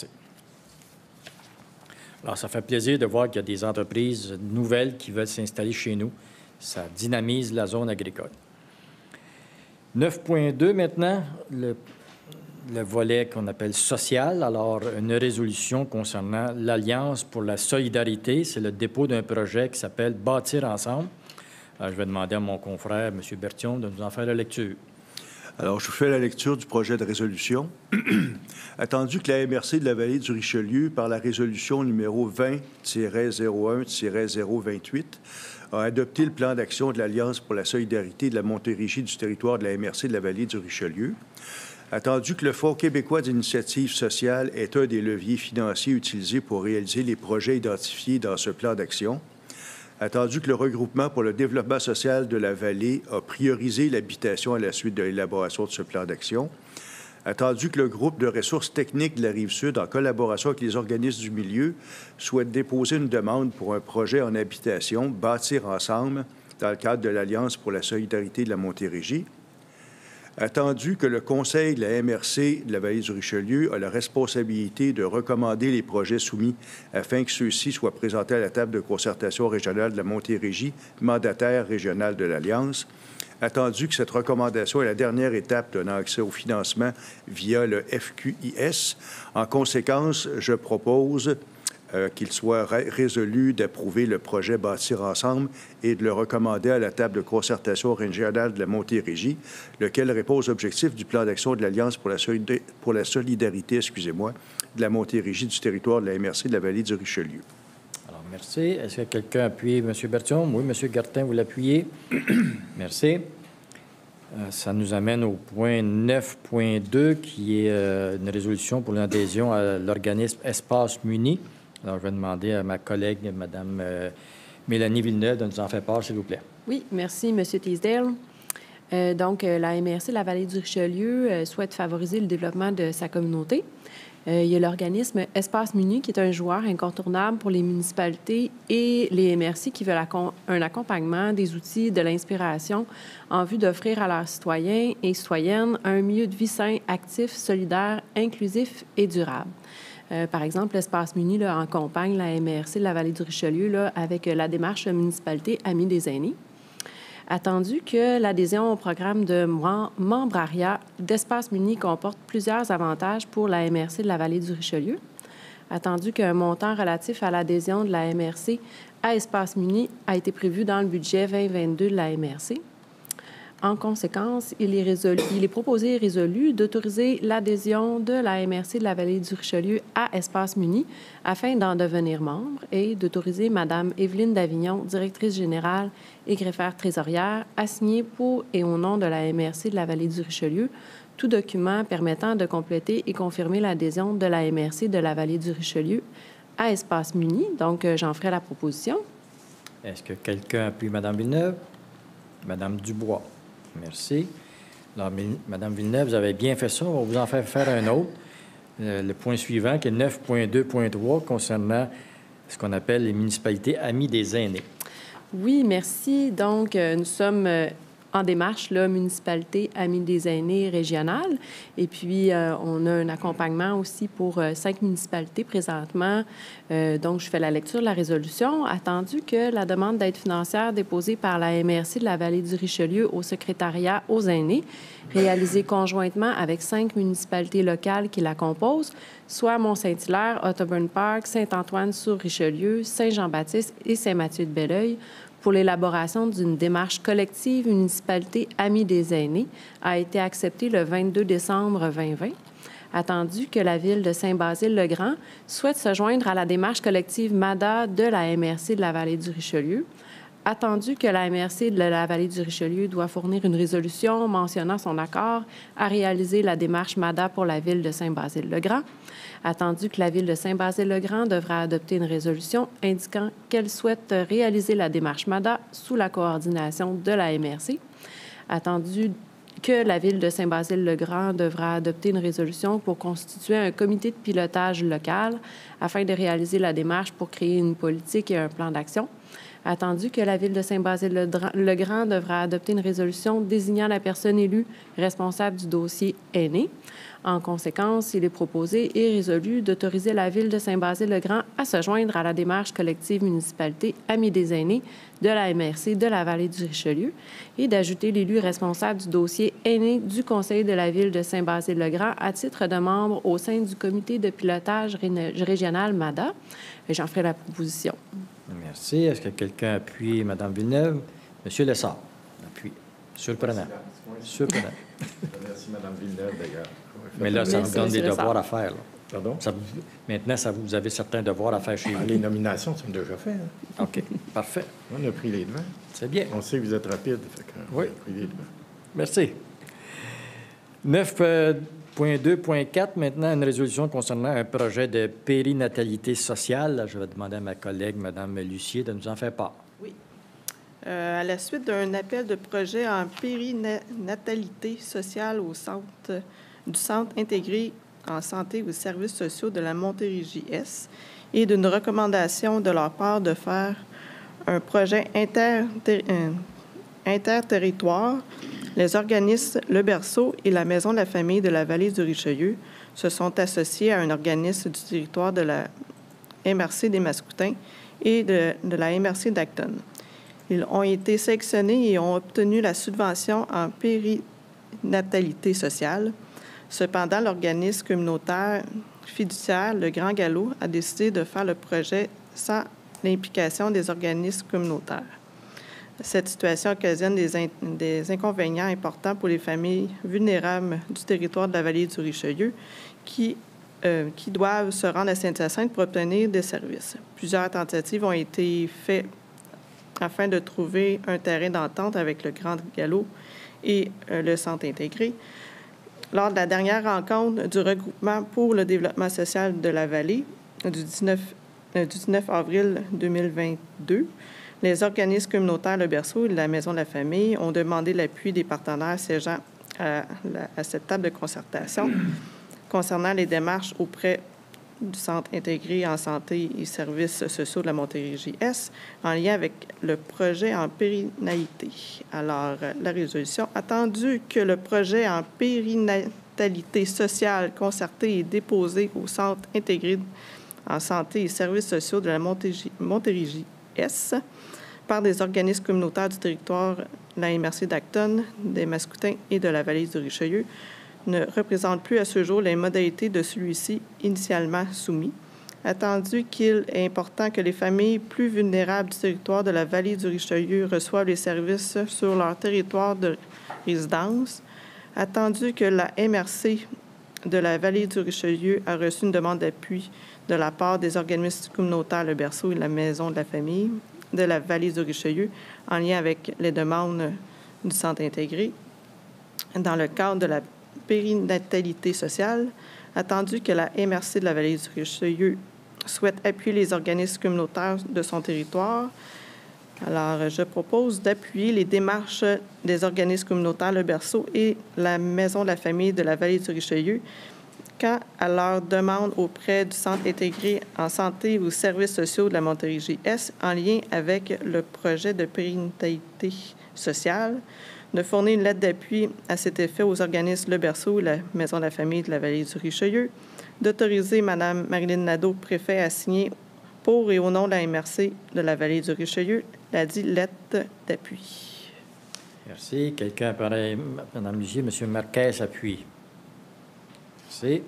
Alors, ça fait plaisir de voir qu'il y a des entreprises nouvelles qui veulent s'installer chez nous. Ça dynamise la zone agricole. 9.2 maintenant, le volet qu'on appelle social. Alors, une résolution concernant l'Alliance pour la solidarité. C'est le dépôt d'un projet qui s'appelle « Bâtir ensemble ». Alors, je vais demander à mon confrère, M. Berthiaume, de nous en faire la lecture.
Alors, je vous fais la lecture du projet de résolution. Attendu que la MRC de la Vallée du Richelieu, par la résolution numéro 20-01-028, a adopté le plan d'action de l'Alliance pour la solidarité de la Montérégie du territoire de la MRC de la Vallée du Richelieu. Attendu que le Fonds québécois d'initiative sociale est un des leviers financiers utilisés pour réaliser les projets identifiés dans ce plan d'action. Attendu que le regroupement pour le développement social de la vallée a priorisé l'habitation à la suite de l'élaboration de ce plan d'action. Attendu que le groupe de ressources techniques de la Rive-Sud, en collaboration avec les organismes du milieu, souhaite déposer une demande pour un projet en habitation, Bâtir ensemble, dans le cadre de l'Alliance pour la solidarité de la Montérégie. Attendu que le Conseil de la MRC de la Vallée du Richelieu a la responsabilité de recommander les projets soumis afin que ceux-ci soient présentés à la table de concertation régionale de la Montérégie, mandataire régional de l'Alliance. Attendu que cette recommandation est la dernière étape d'un accès au financement via le FQIS. En conséquence, je propose qu'il soit résolu d'approuver le projet Bâtir ensemble et de le recommander à la table de concertation régionale de la Montérégie, lequel répond aux objectifs du plan d'action de l'Alliance pour la solidarité, de la Montérégie du territoire de la MRC de la Vallée du Richelieu.
Alors, merci. Est-ce que quelqu'un appuie M. Berthiaume? Oui, M. Gartin, vous l'appuyez. Merci. Ça nous amène au point 9.2, qui est une résolution pour l'adhésion à l'organisme Espace Muni. Alors, je vais demander à ma collègue, Mme Mélanie Villeneuve, de nous en faire part, s'il vous plaît.
Oui, merci, M. Teasdale. Donc, la MRC de la Vallée du Richelieu souhaite favoriser le développement de sa communauté. Il y a l'organisme Espace Muni, qui est un joueur incontournable pour les municipalités et les MRC qui veulent un accompagnement des outils de l'inspiration en vue d'offrir à leurs citoyens et citoyennes un milieu de vie sain, actif, solidaire, inclusif et durable. Par exemple, l'Espace Muni accompagne la MRC de la Vallée du Richelieu avec la démarche municipalité Amis des aînés. Attendu que l'adhésion au programme de membrariat d'Espace Muni comporte plusieurs avantages pour la MRC de la Vallée du Richelieu. Attendu qu'un montant relatif à l'adhésion de la MRC à Espace Muni a été prévu dans le budget 2022 de la MRC. En conséquence, il est proposé et résolu d'autoriser l'adhésion de la MRC de la Vallée du Richelieu à Espace Muni afin d'en devenir membre et d'autoriser Mme Évelyne Davignon, directrice générale et greffière trésorière, à signer pour et au nom de la MRC de la Vallée du Richelieu tout document permettant de compléter et confirmer l'adhésion de la MRC de la Vallée du Richelieu à Espace Muni. Donc, j'en ferai la proposition.
Est-ce que quelqu'un appuie Mme Villeneuve? Mme Dubois. Merci. Alors, Mme Villeneuve, vous avez bien fait ça. On va vous en faire un autre. Le point suivant, qui est 9.2.3, concernant ce qu'on appelle les municipalités amies des aînés.
Oui, merci. Donc, nous sommes en démarche, municipalité Amis des aînés régionale. Et puis, on a un accompagnement aussi pour 5 municipalités présentement. Donc, je fais la lecture de la résolution. Attendu que la demande d'aide financière déposée par la MRC de la Vallée du Richelieu au secrétariat aux aînés, réalisée conjointement avec 5 municipalités locales qui la composent, soit Mont-Saint-Hilaire, Ottoburn Park, Saint-Antoine-sur-Richelieu, Saint-Jean-Baptiste et Saint-Mathieu-de-Belleuil, pour l'élaboration d'une démarche collective municipalité Amis des aînés, a été acceptée le 22 décembre 2020. Attendu que la Ville de Saint-Basile-le-Grand souhaite se joindre à la démarche collective MADA de la MRC de la Vallée du Richelieu. Attendu que la MRC de la Vallée du Richelieu doit fournir une résolution mentionnant son accord à réaliser la démarche MADA pour la Ville de Saint-Basile-le-Grand. Attendu que la Ville de Saint-Basile-le-Grand devra adopter une résolution indiquant qu'elle souhaite réaliser la démarche MADA sous la coordination de la MRC. Attendu que la Ville de Saint-Basile-le-Grand devra adopter une résolution pour constituer un comité de pilotage local afin de réaliser la démarche pour créer une politique et un plan d'action. Attendu que la Ville de Saint-Basile-le-Grand devra adopter une résolution désignant la personne élue responsable du dossier aîné. En conséquence, il est proposé et résolu d'autoriser la Ville de Saint-Basile-le-Grand à se joindre à la démarche collective municipalité Amis des aînés de la MRC de la Vallée du Richelieu et d'ajouter l'élu responsable du dossier aîné du Conseil de la Ville de Saint-Basile-le-Grand à titre de membre au sein du comité de pilotage régional MADA. Et j'en ferai la proposition.
Merci. Est-ce que quelqu'un appuie Mme Villeneuve? Monsieur Lessard, appuie. Surprenant. Surprenant.
Merci, Mme Villeneuve, d'ailleurs.
Mais là, ça nous donne des devoirs à faire. Là.
Pardon?
Maintenant, vous avez certains devoirs à faire chez vous.
Les nominations sont déjà faites. Hein?
OK, parfait.
On a pris les devants.
C'est bien.
On sait que vous êtes rapide.
Oui.
On a pris les devants.
Merci. 9.2.4, maintenant, une résolution concernant un projet de périnatalité sociale. Je vais demander à ma collègue, Mme Lucier, de nous en faire part.
Oui. À la suite d'un appel de projet en périnatalité sociale du Centre intégré en santé aux services sociaux de la Montérégie-Est et d'une recommandation de leur part de faire un projet interterritoire, les organismes Le Berceau et la Maison de la famille de la Vallée du Richelieu se sont associés à un organisme du territoire de la MRC des Mascoutins et de la MRC d'Acton. Ils ont été sélectionnés et ont obtenu la subvention en périnatalité sociale. Cependant, l'organisme communautaire fiduciaire, le Grand Galop, a décidé de faire le projet sans l'implication des organismes communautaires. Cette situation occasionne des inconvénients importants pour les familles vulnérables du territoire de la Vallée du Richelieu qui doivent se rendre à Saint-Hyacinthe pour obtenir des services. Plusieurs tentatives ont été faites afin de trouver un terrain d'entente avec le Grand Galop et le Centre intégré. Lors de la dernière rencontre du regroupement pour le développement social de la Vallée du 19 avril 2022, les organismes communautaires Le Berceau et la Maison de la famille ont demandé l'appui des partenaires siégeant à cette table de concertation concernant les démarches auprès du Centre intégré en santé et services sociaux de la Montérégie-Est en lien avec le projet en périnatalité. Alors, la résolution, attendu que le projet en périnatalité sociale concerté est déposé au Centre intégré en santé et services sociaux de la Montérégie-Est par des organismes communautaires du territoire de la MRC d'Acton, des Mascoutins et de la Vallée du Richelieu, ne représente plus à ce jour les modalités de celui-ci initialement soumis, attendu qu'il est important que les familles plus vulnérables du territoire de la Vallée du Richelieu reçoivent les services sur leur territoire de résidence, attendu que la MRC de la Vallée du Richelieu a reçu une demande d'appui de la part des organismes communautaires Le Berceau et la Maison de la famille de la Vallée du Richelieu en lien avec les demandes du Centre intégré dans le cadre de la périnatalité sociale, attendu que la MRC de la Vallée du Richelieu souhaite appuyer les organismes communautaires de son territoire. Alors, je propose d'appuyer les démarches des organismes communautaires Le Berceau et la Maison de la famille de la Vallée du Richelieu quant à leur demande auprès du Centre intégré en santé et aux services sociaux de la Montérégie-Est en lien avec le projet de périnatalité sociale, de fournir une lettre d'appui à cet effet aux organismes Le Berceau et la Maison de la famille de la Vallée du Richelieu, d'autoriser Mme Marilyn Nadeau, préfet, à signer pour et au nom de la MRC de la Vallée du Richelieu la dite lettre d'appui.
Merci. Quelqu'un apparaît, Mme Lucier, M. Marquez appuie. Merci.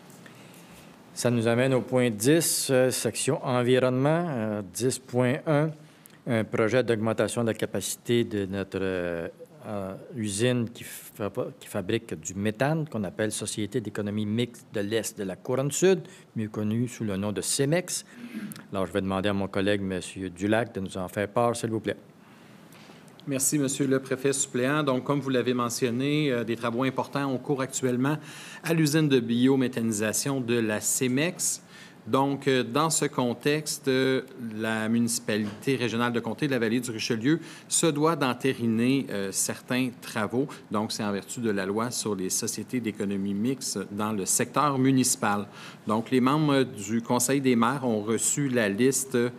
Ça nous amène au point 10, section environnement, 10.1, un projet d'augmentation de la capacité de notre usine qui fabrique du méthane, qu'on appelle Société d'économie mixte de l'Est de la Couronne-Sud, mieux connue sous le nom de CEMEX. Alors, je vais demander à mon collègue, M. Dulac, de nous en faire part, s'il vous plaît.
Merci, Monsieur le préfet suppléant. Donc, comme vous l'avez mentionné, des travaux importants ont cours actuellement à l'usine de biométhanisation de la CEMEX. Donc, dans ce contexte, la municipalité régionale de comté de la Vallée du Richelieu se doit d'entériner certains travaux. Donc, c'est en vertu de la loi sur les sociétés d'économie mixte dans le secteur municipal. Donc, les membres du Conseil des maires ont reçu la liste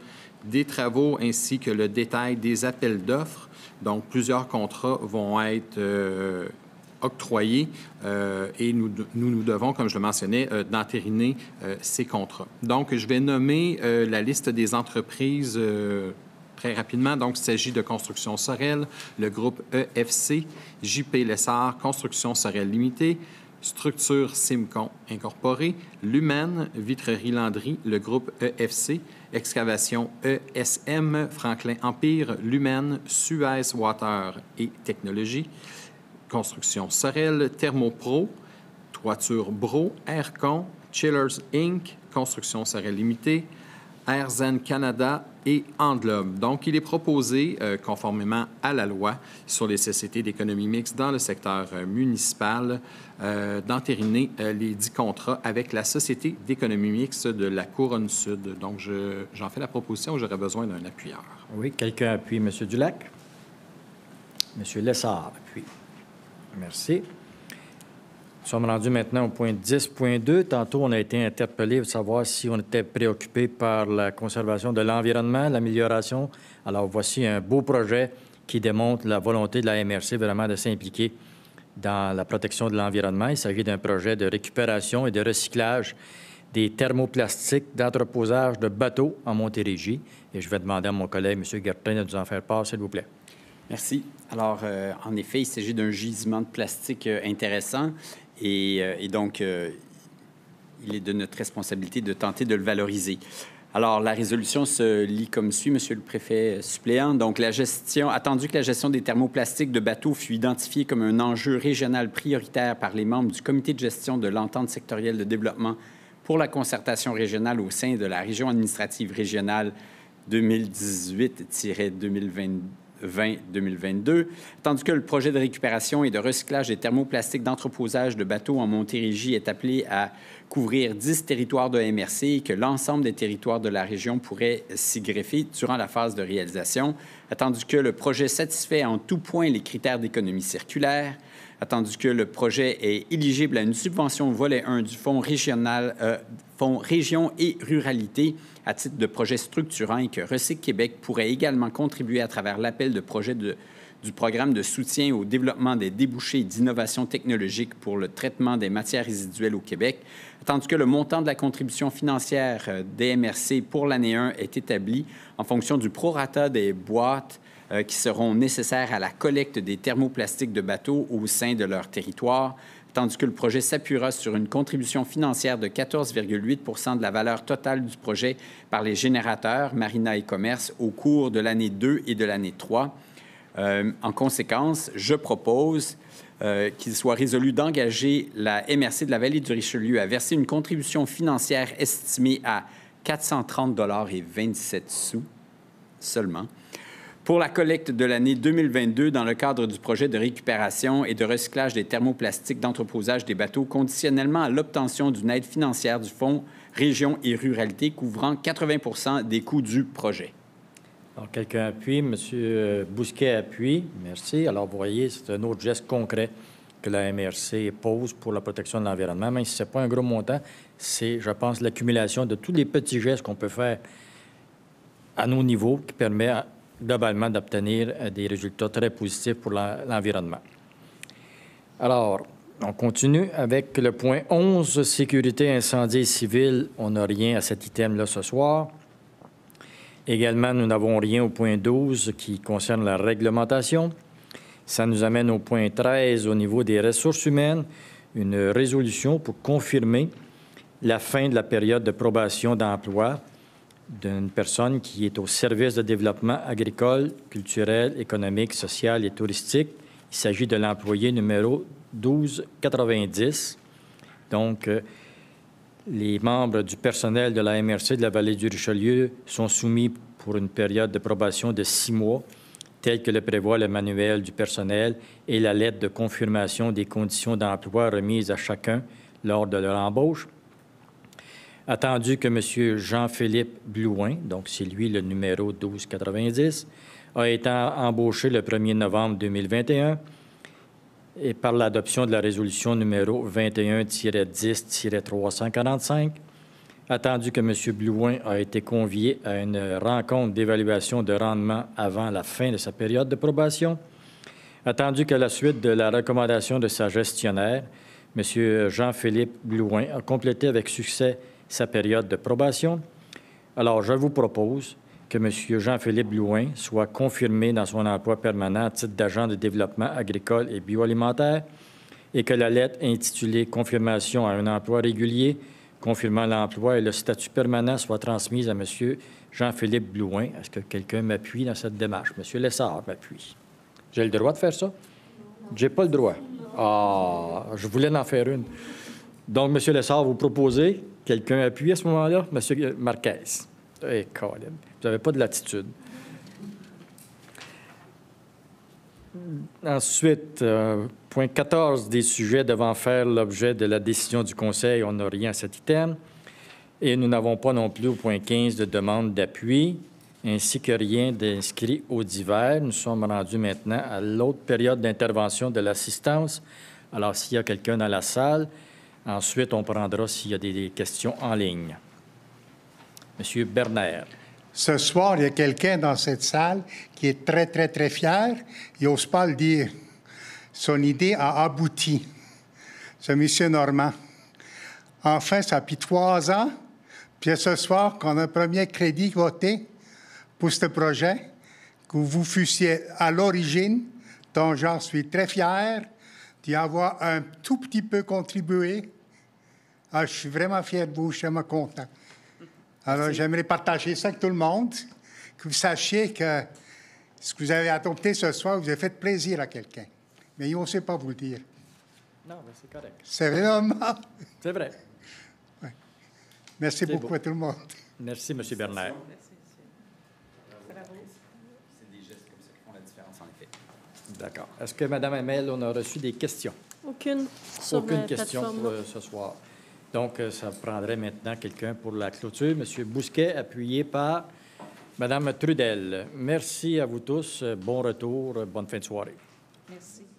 des travaux ainsi que le détail des appels d'offres. Donc, plusieurs contrats vont être octroyés et nous devons, comme je le mentionnais, d'entériner ces contrats. Donc, je vais nommer la liste des entreprises très rapidement. Donc, il s'agit de Construction Sorel, le groupe EFC, JP Lessard, Construction Sorel Limitée, Structure Simcon Incorporée, Lumen, Vitrerie-Landry, le groupe EFC, Excavation ESM, Franklin Empire, Lumen, Suez Water et Technologie, Construction Sorel, Thermopro, Toiture Bro, Aircon, Chillers Inc., Construction Sorel Limitée, AirZen Canada et Englobe. Donc, il est proposé, conformément à la loi sur les sociétés d'économie mixte dans le secteur municipal, d'entériner les 10 contrats avec la Société d'économie mixte de la Couronne-Sud. Donc, j'en fais la proposition, j'aurais besoin d'un appuyeur.
Oui, quelqu'un appuie. M. Dulac? M. Lessard appuie. Merci. Nous sommes rendus maintenant au point 10.2. Tantôt, on a été interpellé pour savoir si on était préoccupé par la conservation de l'environnement, l'amélioration. Alors, voici un beau projet qui démontre la volonté de la MRC vraiment de s'impliquer dans la protection de l'environnement. Il s'agit d'un projet de récupération et de recyclage des thermoplastiques d'entreposage de bateaux en Montérégie. Et je vais demander à mon collègue, M. Guertin, de nous en faire part, s'il vous plaît.
Merci. Alors, en effet, il s'agit d'un gisement de plastique intéressant et donc, il est de notre responsabilité de tenter de le valoriser. Alors, la résolution se lit comme suit, Monsieur le préfet suppléant. Donc, attendu que la gestion des thermoplastiques de bateaux fut identifiée comme un enjeu régional prioritaire par les membres du comité de gestion de l'entente sectorielle de développement pour la concertation régionale au sein de la région administrative régionale 2018-2022, tandis que le projet de récupération et de recyclage des thermoplastiques d'entreposage de bateaux en Montérégie est appelé à couvrir 10 territoires de MRC et que l'ensemble des territoires de la région pourraient s'y greffer durant la phase de réalisation, attendu que le projet satisfait en tout point les critères d'économie circulaire, attendu que le projet est éligible à une subvention volet 1 du Fonds régional, Fonds Région et Ruralité à titre de projet structurant et que Recyc Québec pourrait également contribuer à travers l'appel de projet du programme de soutien au développement des débouchés d'innovation technologique pour le traitement des matières résiduelles au Québec, tandis que le montant de la contribution financière des MRC pour l'année 1 est établi en fonction du prorata des boîtes qui seront nécessaires à la collecte des thermoplastiques de bateaux au sein de leur territoire, tandis que le projet s'appuiera sur une contribution financière de 14,8 % de la valeur totale du projet par les générateurs Marina et Commerce au cours de l'année 2 et de l'année 3. En conséquence, je propose qu'il soit résolu d'engager la MRC de la Vallée du Richelieu à verser une contribution financière estimée à 430,27 $ seulement pour la collecte de l'année 2022 dans le cadre du projet de récupération et de recyclage des thermoplastiques d'entreposage des bateaux, conditionnellement à l'obtention d'une aide financière du Fonds Région et Ruralité couvrant 80 % des coûts du projet.
Alors, quelqu'un appuie. M. Bousquet appuie. Merci. Alors, vous voyez, c'est un autre geste concret que la MRC pose pour la protection de l'environnement. Même si ce n'est pas un gros montant, c'est, je pense, l'accumulation de tous les petits gestes qu'on peut faire à nos niveaux qui permet globalement d'obtenir des résultats très positifs pour l'environnement. Alors, on continue avec le point 11, sécurité, incendie civil. On n'a rien à cet item-là ce soir. Également, nous n'avons rien au point 12 qui concerne la réglementation. Ça nous amène au point 13 au niveau des ressources humaines, une résolution pour confirmer la fin de la période de probation d'emploi d'une personne qui est au service de développement agricole, culturel, économique, social et touristique. Il s'agit de l'employé numéro 1290. Donc, les membres du personnel de la MRC de la Vallée du Richelieu sont soumis pour une période de probation de 6 mois, tel que le prévoit le manuel du personnel et la lettre de confirmation des conditions d'emploi remises à chacun lors de leur embauche. Attendu que M. Jean-Philippe Blouin, donc c'est lui le numéro 1290, a été embauché le 1er novembre 2021 et par l'adoption de la résolution numéro 21-10-345, Attendu que M. Blouin a été convié à une rencontre d'évaluation de rendement avant la fin de sa période de probation. Attendu qu'à la suite de la recommandation de sa gestionnaire, M. Jean-Philippe Blouin a complété avec succès sa période de probation. Alors, je vous propose que M. Jean-Philippe Blouin soit confirmé dans son emploi permanent à titre d'agent de développement agricole et bioalimentaire et que la lettre intitulée « Confirmation à un emploi régulier » confirmant l'emploi et le statut permanent soit transmise à M. Jean-Philippe Blouin. Est-ce que quelqu'un m'appuie dans cette démarche? M. Lessard m'appuie. J'ai le droit de faire ça? J'ai pas le droit. Ah, je voulais en faire une. Donc, M. Lessard, vous proposez? Quelqu'un appuie à ce moment-là? M. Marquez. Eh, Colin, vous n'avez pas de latitude. Ensuite, point 14 des sujets devant faire l'objet de la décision du Conseil, on n'a rien à cet item. Et nous n'avons pas non plus au point 15 de demande d'appui, ainsi que rien d'inscrit au divers. Nous sommes rendus maintenant à l'autre période d'intervention de l'assistance. Alors, s'il y a quelqu'un dans la salle, ensuite, on prendra s'il y a des questions en ligne. Monsieur Bernard.
Ce soir, il y a quelqu'un dans cette salle qui est très, très, très fier. Il n'ose pas le dire. Son idée a abouti. C'est M. Normand. Enfin, ça a pris 3 ans. Puis ce soir, qu'on a un premier crédit voté pour ce projet, que vous fussiez à l'origine, dont j'en suis très fier d'y avoir un tout petit peu contribué. Ah, je suis vraiment fier de vous, je suis vraiment content. Alors, j'aimerais partager ça avec tout le monde, que vous sachiez que ce que vous avez adopté ce soir, vous avez fait plaisir à quelqu'un. Mais il ne sait pas vous le dire.
Non, mais c'est correct.
C'est vraiment...
C'est vrai.
Ouais. Merci beaucoup à tout le monde.
Merci, M. Bernard.
C'est des gestes comme ça qui font la différence, en effet.
D'accord. Est-ce que, Mme Hamel, on a reçu des questions?
Aucune.
Aucune question pour ce soir. Donc, ça prendrait maintenant quelqu'un pour la clôture. M. Bousquet, appuyé par Mme Trudel. Merci à vous tous. Bon retour. Bonne fin de soirée.
Merci.